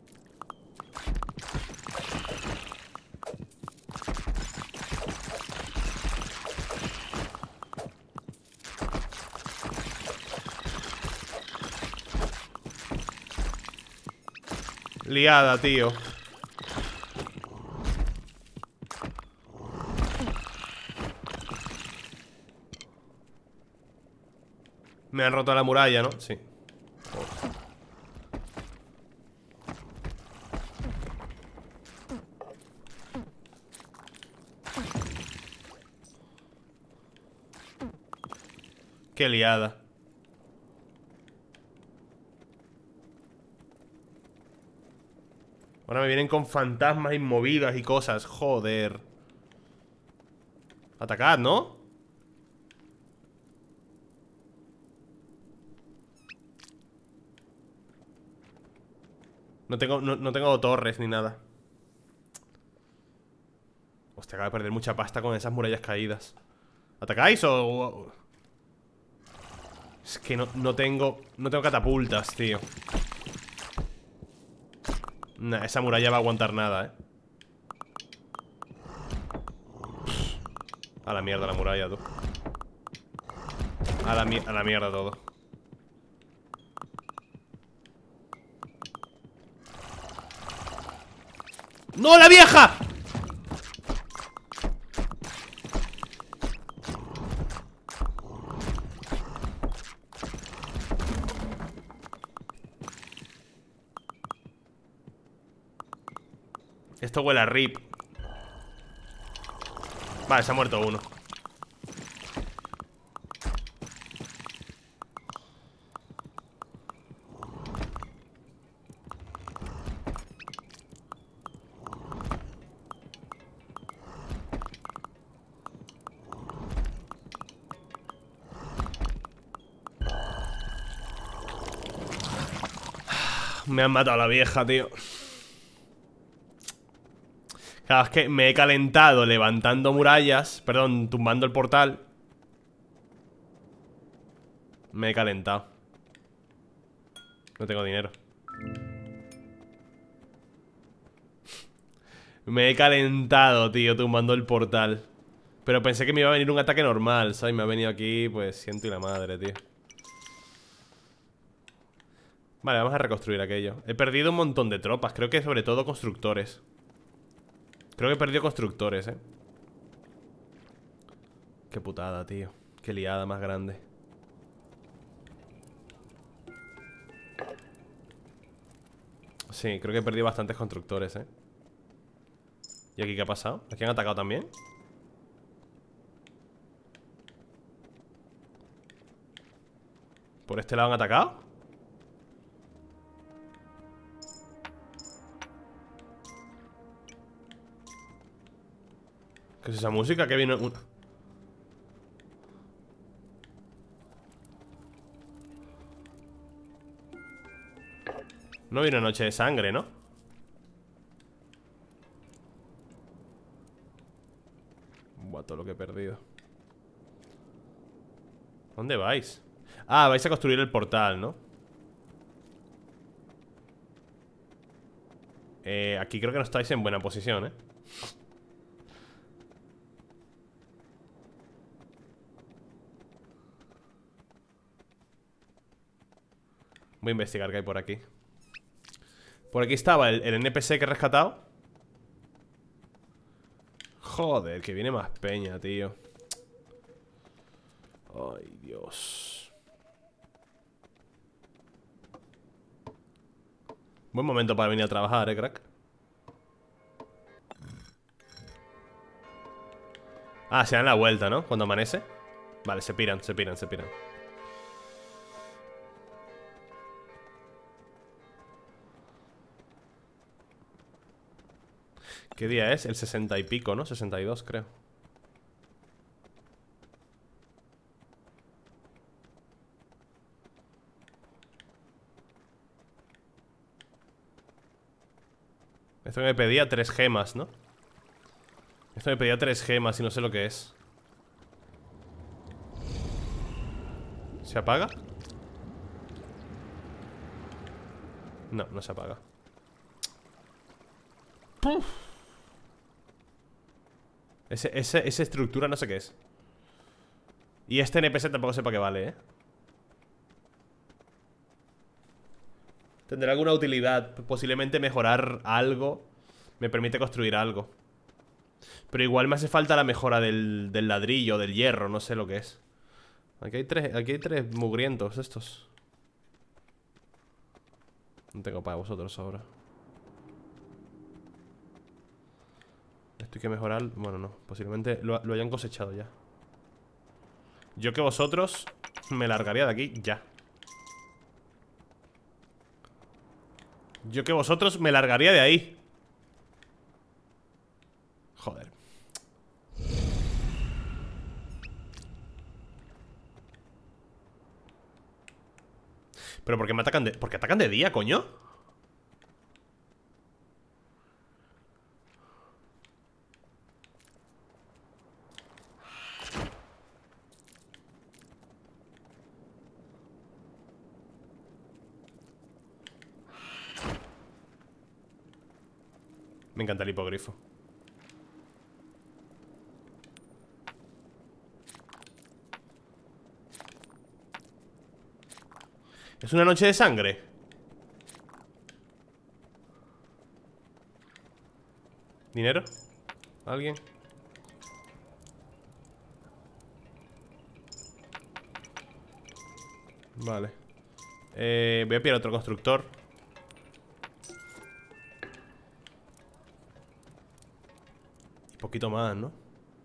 Liada, tío. Me han roto la muralla, ¿no? Sí. Qué liada. Ahora me vienen con fantasmas y movidas y cosas. Joder. Atacad, ¿no? No tengo torres ni nada. Hostia, acabo de perder mucha pasta con esas murallas caídas. ¿Atacáis o...? Es que no tengo catapultas, tío. Nah, esa muralla va a aguantar nada, A la mierda la muralla, tú. A la mierda todo. ¡No, la vieja! Esto huele a rip. Vale, se ha muerto uno. Me han matado a la vieja, tío. Claro, es que me he calentado levantando murallas. Perdón, tumbando el portal. Me he calentado. No tengo dinero. Me he calentado, tío, tumbando el portal. Pero pensé que me iba a venir un ataque normal, ¿sabes? Me ha venido aquí, pues siento y la madre, tío. Vale, vamos a reconstruir aquello. He perdido un montón de tropas. Creo que sobre todo constructores. Creo que he perdido constructores, Qué putada, tío. Qué liada más grande. Sí, creo que he perdido bastantes constructores, ¿Y aquí qué ha pasado? ¿Aquí han atacado también? ¿Por este lado han atacado? ¿Qué es esa música? ¿Qué vino? No vino Noche de Sangre, ¿no? Buah, todo lo que he perdido. ¿Dónde vais? Ah, vais a construir el portal, ¿no? Aquí creo que no estáis en buena posición, Voy a investigar qué hay por aquí. Por aquí estaba el NPC que he rescatado. Joder, que viene más peña, tío. Ay, Dios. Buen momento para venir a trabajar, crack. Ah, se dan la vuelta, ¿no? Cuando amanece. Vale, se piran. ¿Qué día es? El 60 y pico, ¿no? 62, creo. Esto me pedía 3 gemas, ¿no? Esto me pedía 3 gemas y no sé lo que es. ¿Se apaga? No, no se apaga. ¡Puf! Esa estructura no sé qué es. Y este NPC tampoco sé para qué vale, Tendrá alguna utilidad. Posiblemente mejorar algo. Me permite construir algo. Pero igual me hace falta la mejora del ladrillo, del hierro. No sé lo que es. Aquí hay tres mugrientos estos. No tengo para vosotros ahora. Esto hay que mejorar. Bueno, no, posiblemente lo hayan cosechado ya. Yo que vosotros me largaría de aquí ya. Yo que vosotros me largaría de ahí. Pero ¿por qué me atacan de...? ¿Por qué atacan de día, coño? Me encanta el hipogrifo. ¿Es una noche de sangre? ¿Dinero? ¿Alguien? Vale. Voy a pillar otro constructor. Un poquito más, ¿no?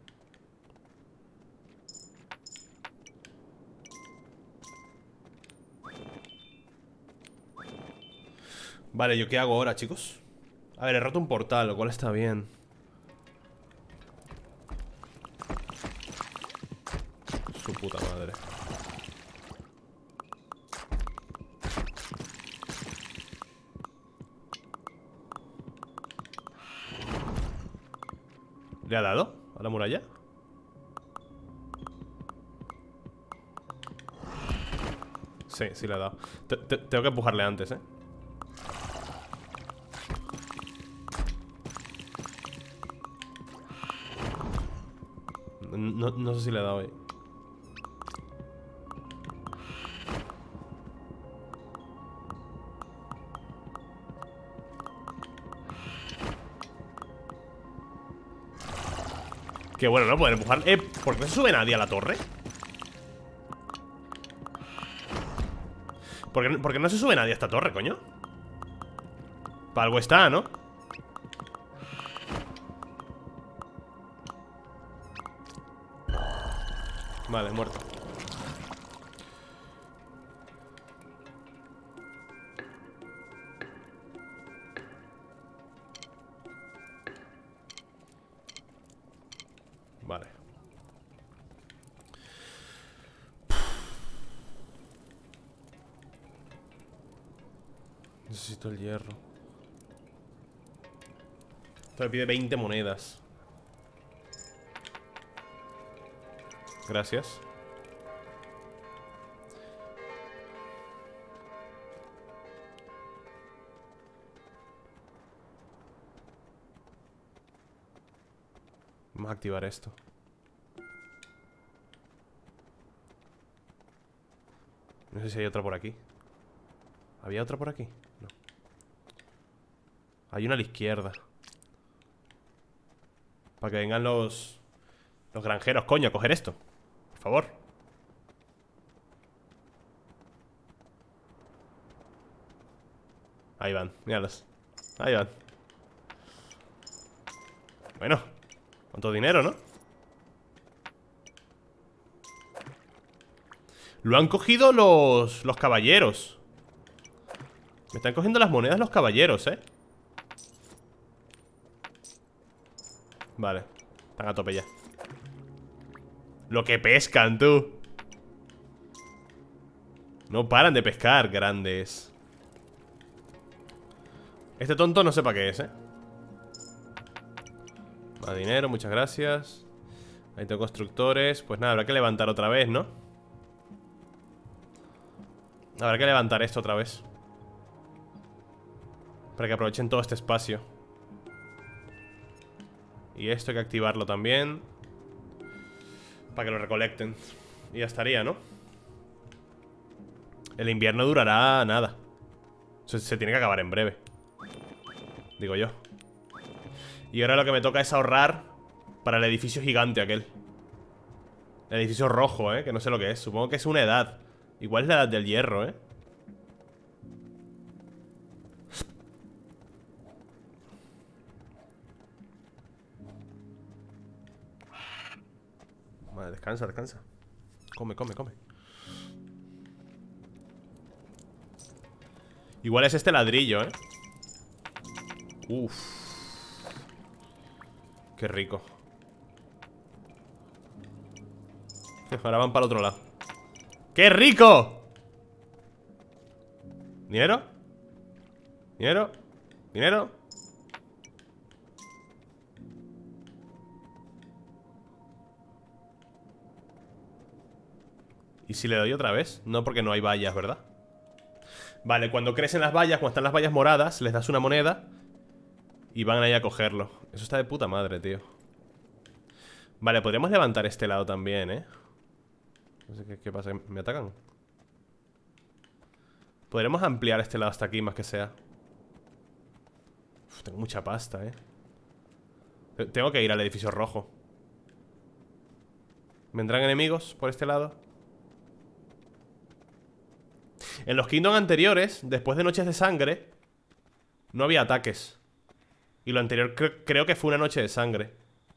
Vale, ¿yo qué hago ahora, chicos? A ver, he roto un portal, lo cual está bien. Su puta madre. ¿Le ha dado a la muralla? Sí, sí le ha dado. Tengo que empujarle antes, ¿eh? No sé si le he dado ahí. Qué bueno, ¿no? Poder empujar. ¿Por qué no se sube nadie a la torre? ¿Por qué no se sube nadie a esta torre, coño? Para algo está, ¿no? Vale, muerto. Vale. Necesito el hierro. Esto me pide 20 monedas. Gracias. Vamos a activar esto. No sé si hay otra por aquí. ¿Había otra por aquí? No. Hay una a la izquierda. Para que vengan los granjeros, coño, a coger esto. Por favor. Ahí van, míralos. Ahí van. Bueno, cuánto dinero, ¿no? Lo han cogido los caballeros. Me están cogiendo las monedas los caballeros, ¿eh? Vale, están a tope ya. Lo que pescan, tú. No paran de pescar, grandes. Este tonto no sé para qué es, ¿eh? Más dinero, muchas gracias. Ahí tengo constructores. Pues nada, habrá que levantar otra vez, ¿no? Habrá que levantar esto otra vez. Para que aprovechen todo este espacio. Y esto hay que activarlo también. Para que lo recolecten. Y ya estaría, ¿no? El invierno durará nada. Se tiene que acabar en breve. Digo yo. Y ahora lo que me toca es ahorrar para el edificio gigante aquel. El edificio rojo, que no sé lo que es. Supongo que es una edad. Igual es la edad del hierro, Vale, descansa, descansa. Come, come, come. Igual es este ladrillo, Uf. Qué rico. Ahora van para el otro lado. ¡Qué rico! ¿Dinero? ¿Dinero? ¿Dinero? ¿Y si le doy otra vez? No, porque no hay vallas, ¿verdad? Vale, cuando crecen las vallas, cuando están las vallas moradas, les das una moneda y van ahí a cogerlo. Eso está de puta madre, tío. Vale, podríamos levantar este lado también, ¿eh? No sé qué pasa, ¿me atacan? Podríamos ampliar este lado hasta aquí, más que sea. Uf, tengo mucha pasta, ¿eh? Tengo que ir al edificio rojo. ¿Vendrán enemigos por este lado? En los Kingdom anteriores, después de Noches de Sangre, no había ataques. Y lo anterior creo que fue una noche de sangre.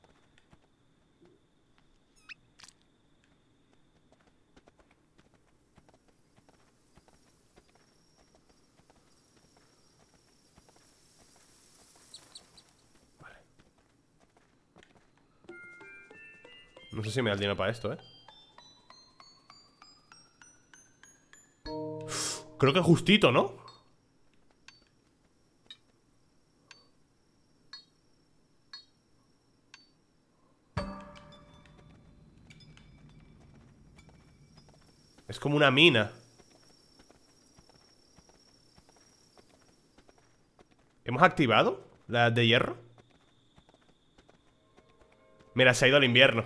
Vale. No sé si me da el dinero para esto, ¿eh? Creo que justito, ¿no? Es como una mina. ¿Hemos activado la de hierro? Mira, se ha ido al invierno.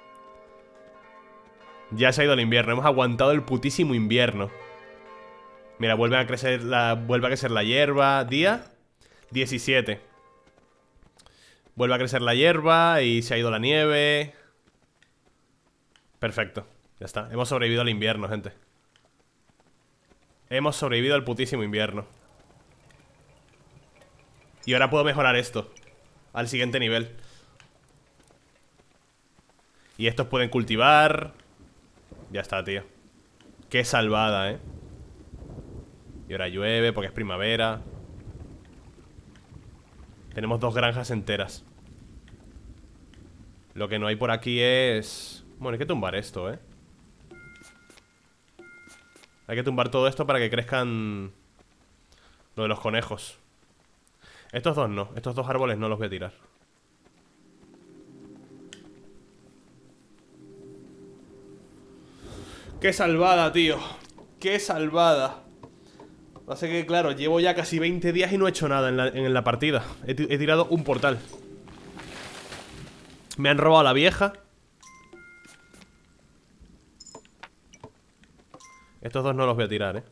Ya se ha ido al invierno. Hemos aguantado el putísimo invierno. Mira, vuelve a crecer la hierba. Día 17. Vuelve a crecer la hierba y se ha ido la nieve. Perfecto, ya está. Hemos sobrevivido al invierno, gente. Hemos sobrevivido al putísimo invierno. Y ahora puedo mejorar esto al siguiente nivel. Y estos pueden cultivar. Ya está, tío. Qué salvada, Y ahora llueve porque es primavera. Tenemos 2 granjas enteras. Lo que no hay por aquí es... Bueno, hay que tumbar esto, Hay que tumbar todo esto para que crezcan lo de los conejos. Estos dos no, estos 2 árboles no los voy a tirar. ¡Qué salvada, tío! ¡Qué salvada! Pasa que, claro, llevo ya casi 20 días y no he hecho nada en la partida. He tirado un portal. Me han robado a la vieja. Estos 2 no los voy a tirar,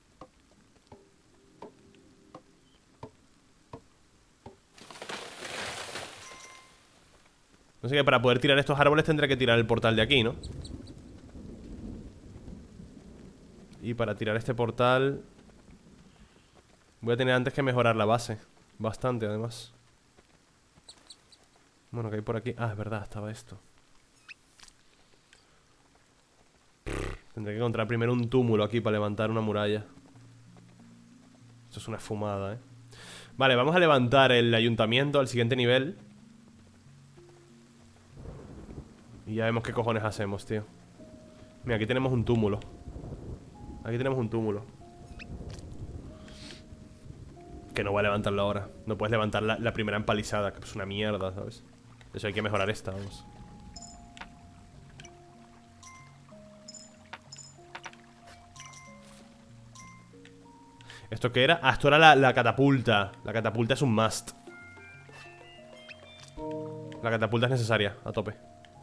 No sé, que para poder tirar estos árboles tendré que tirar el portal de aquí, ¿no? Y para tirar este portal voy a tener antes que mejorar la base. Bastante, además. Bueno, que hay por aquí. Ah, es verdad, estaba esto. Tendré que encontrar primero un túmulo aquí para levantar una muralla. Esto es una fumada, Vale, vamos a levantar el ayuntamiento al siguiente nivel. Y ya vemos qué cojones hacemos, tío. Mira, aquí tenemos un túmulo. Aquí tenemos un túmulo. Que no voy a levantarlo ahora. No puedes levantar la primera empalizada, que es una mierda, ¿sabes? Eso hay que mejorar esta, vamos. ¿Esto qué era? Ah, esto era la catapulta. La catapulta es un must. La catapulta es necesaria, a tope.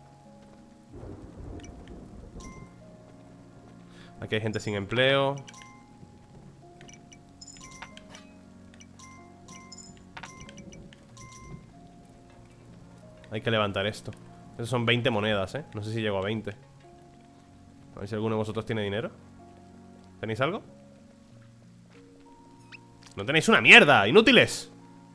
Aquí hay gente sin empleo. Hay que levantar esto. Esos son 20 monedas, No sé si llego a 20. A ver si alguno de vosotros tiene dinero. ¿Tenéis algo? ¡No tenéis una mierda! ¡Inútiles!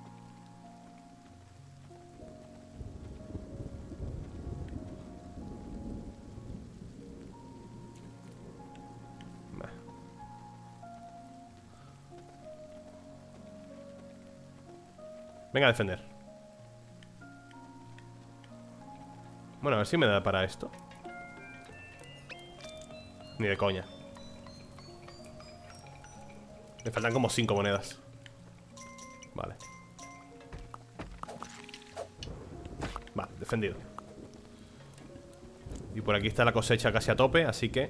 Venga a defender. Bueno, a ver si me da para esto. Ni de coña. Me faltan como 5 monedas. Vale. Vale, defendido. Y por aquí está la cosecha casi a tope, así que...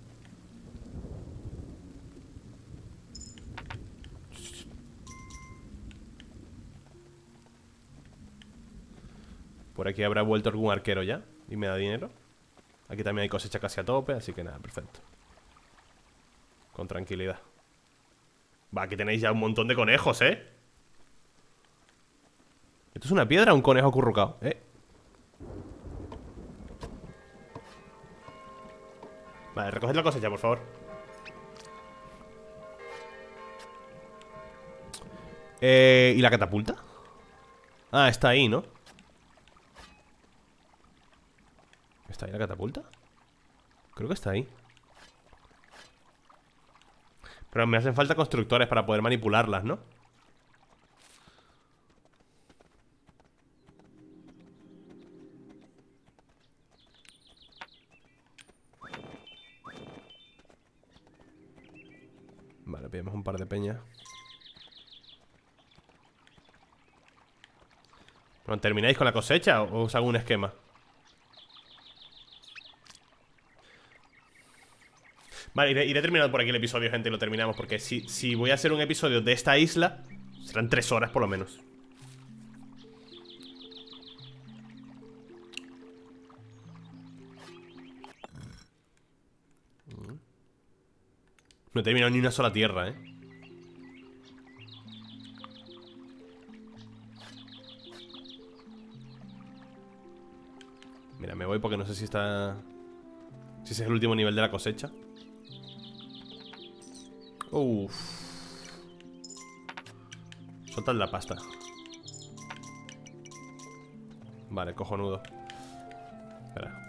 Por aquí habrá vuelto algún arquero ya y me da dinero. Aquí también hay cosecha casi a tope, así que nada, perfecto. Con tranquilidad. Va, aquí tenéis ya un montón de conejos, ¿eh? ¿Esto es una piedra o un conejo acurrucado? Vale, recoged la cosecha, por favor. ¿Y la catapulta? Ah, está ahí, ¿no? ¿Está ahí la catapulta? Creo que está ahí. Pero me hacen falta constructores para poder manipularlas, ¿no? Vale, pillamos un par de peñas. Bueno, ¿termináis con la cosecha o os hago un esquema? Vale, iré terminando por aquí el episodio, gente, y lo terminamos. Porque si voy a hacer un episodio de esta isla, serán 3 horas por lo menos. No he terminado ni una sola tierra, Mira, me voy porque no sé si está... Si ese es el último nivel de la cosecha. Uff. Soltad la pasta. Vale, cojonudo. Espera.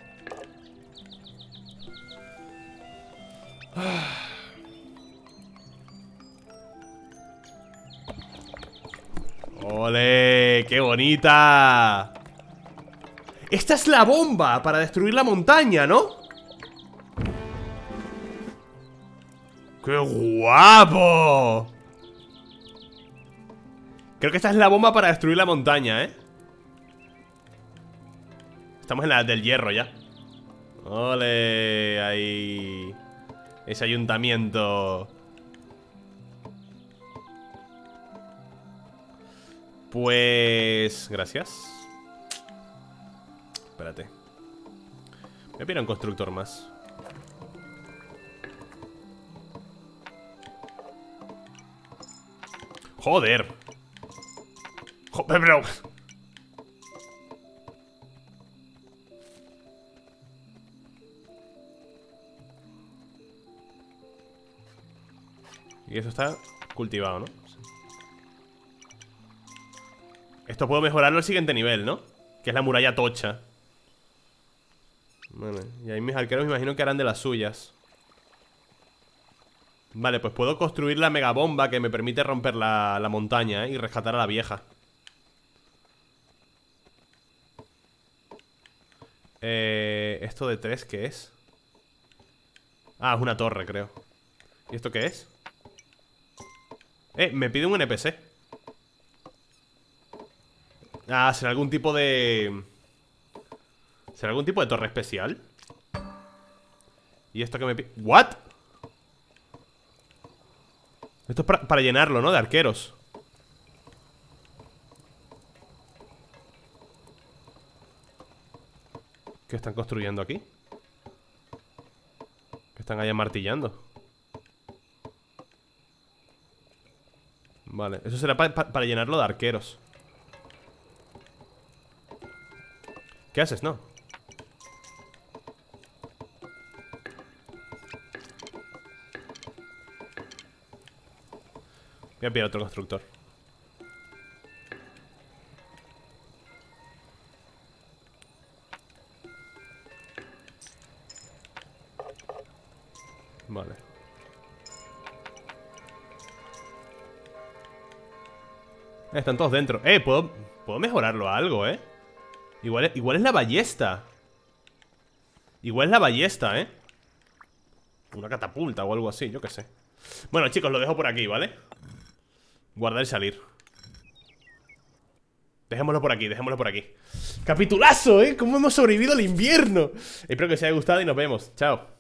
¡Ole! ¡Qué bonita! Esta es la bomba para destruir la montaña, ¿no? ¡Qué guapo! Creo que esta es la bomba para destruir la montaña, ¿eh? Estamos en la del hierro ya. ¡Ole! Ahí. Ese ayuntamiento. Pues... Gracias. Espérate. Voy a pillar un constructor más. Joder. Joder, bro. Y eso está cultivado, ¿no? Esto puedo mejorarlo al siguiente nivel, ¿no? Que es la muralla tocha. Vale, y ahí mis arqueros me imagino que harán de las suyas. Vale, pues puedo construir la megabomba que me permite romper la montaña, y rescatar a la vieja. ¿Esto de 3 qué es? Ah, es una torre, creo. ¿Y esto qué es? Me pide un NPC. Ah, ¿será algún tipo de... ¿Será algún tipo de torre especial? ¿Y esto que me pide? ¿What? Esto es para llenarlo, ¿no? De arqueros. ¿Qué están construyendo aquí? ¿Qué están ahí amartillando? Vale, eso será para llenarlo de arqueros. ¿Qué haces? No. Voy a pillar otro constructor. Vale. Están todos dentro. Puedo mejorarlo a algo, Igual es la ballesta. Igual es la ballesta, Una catapulta o algo así, yo qué sé. Bueno, chicos, lo dejo por aquí, ¿vale? Guardar y salir. Dejémoslo por aquí, dejémoslo por aquí. Capitulazo, ¿eh? ¿Cómo hemos sobrevivido al invierno? Espero que os haya gustado y nos vemos. Chao.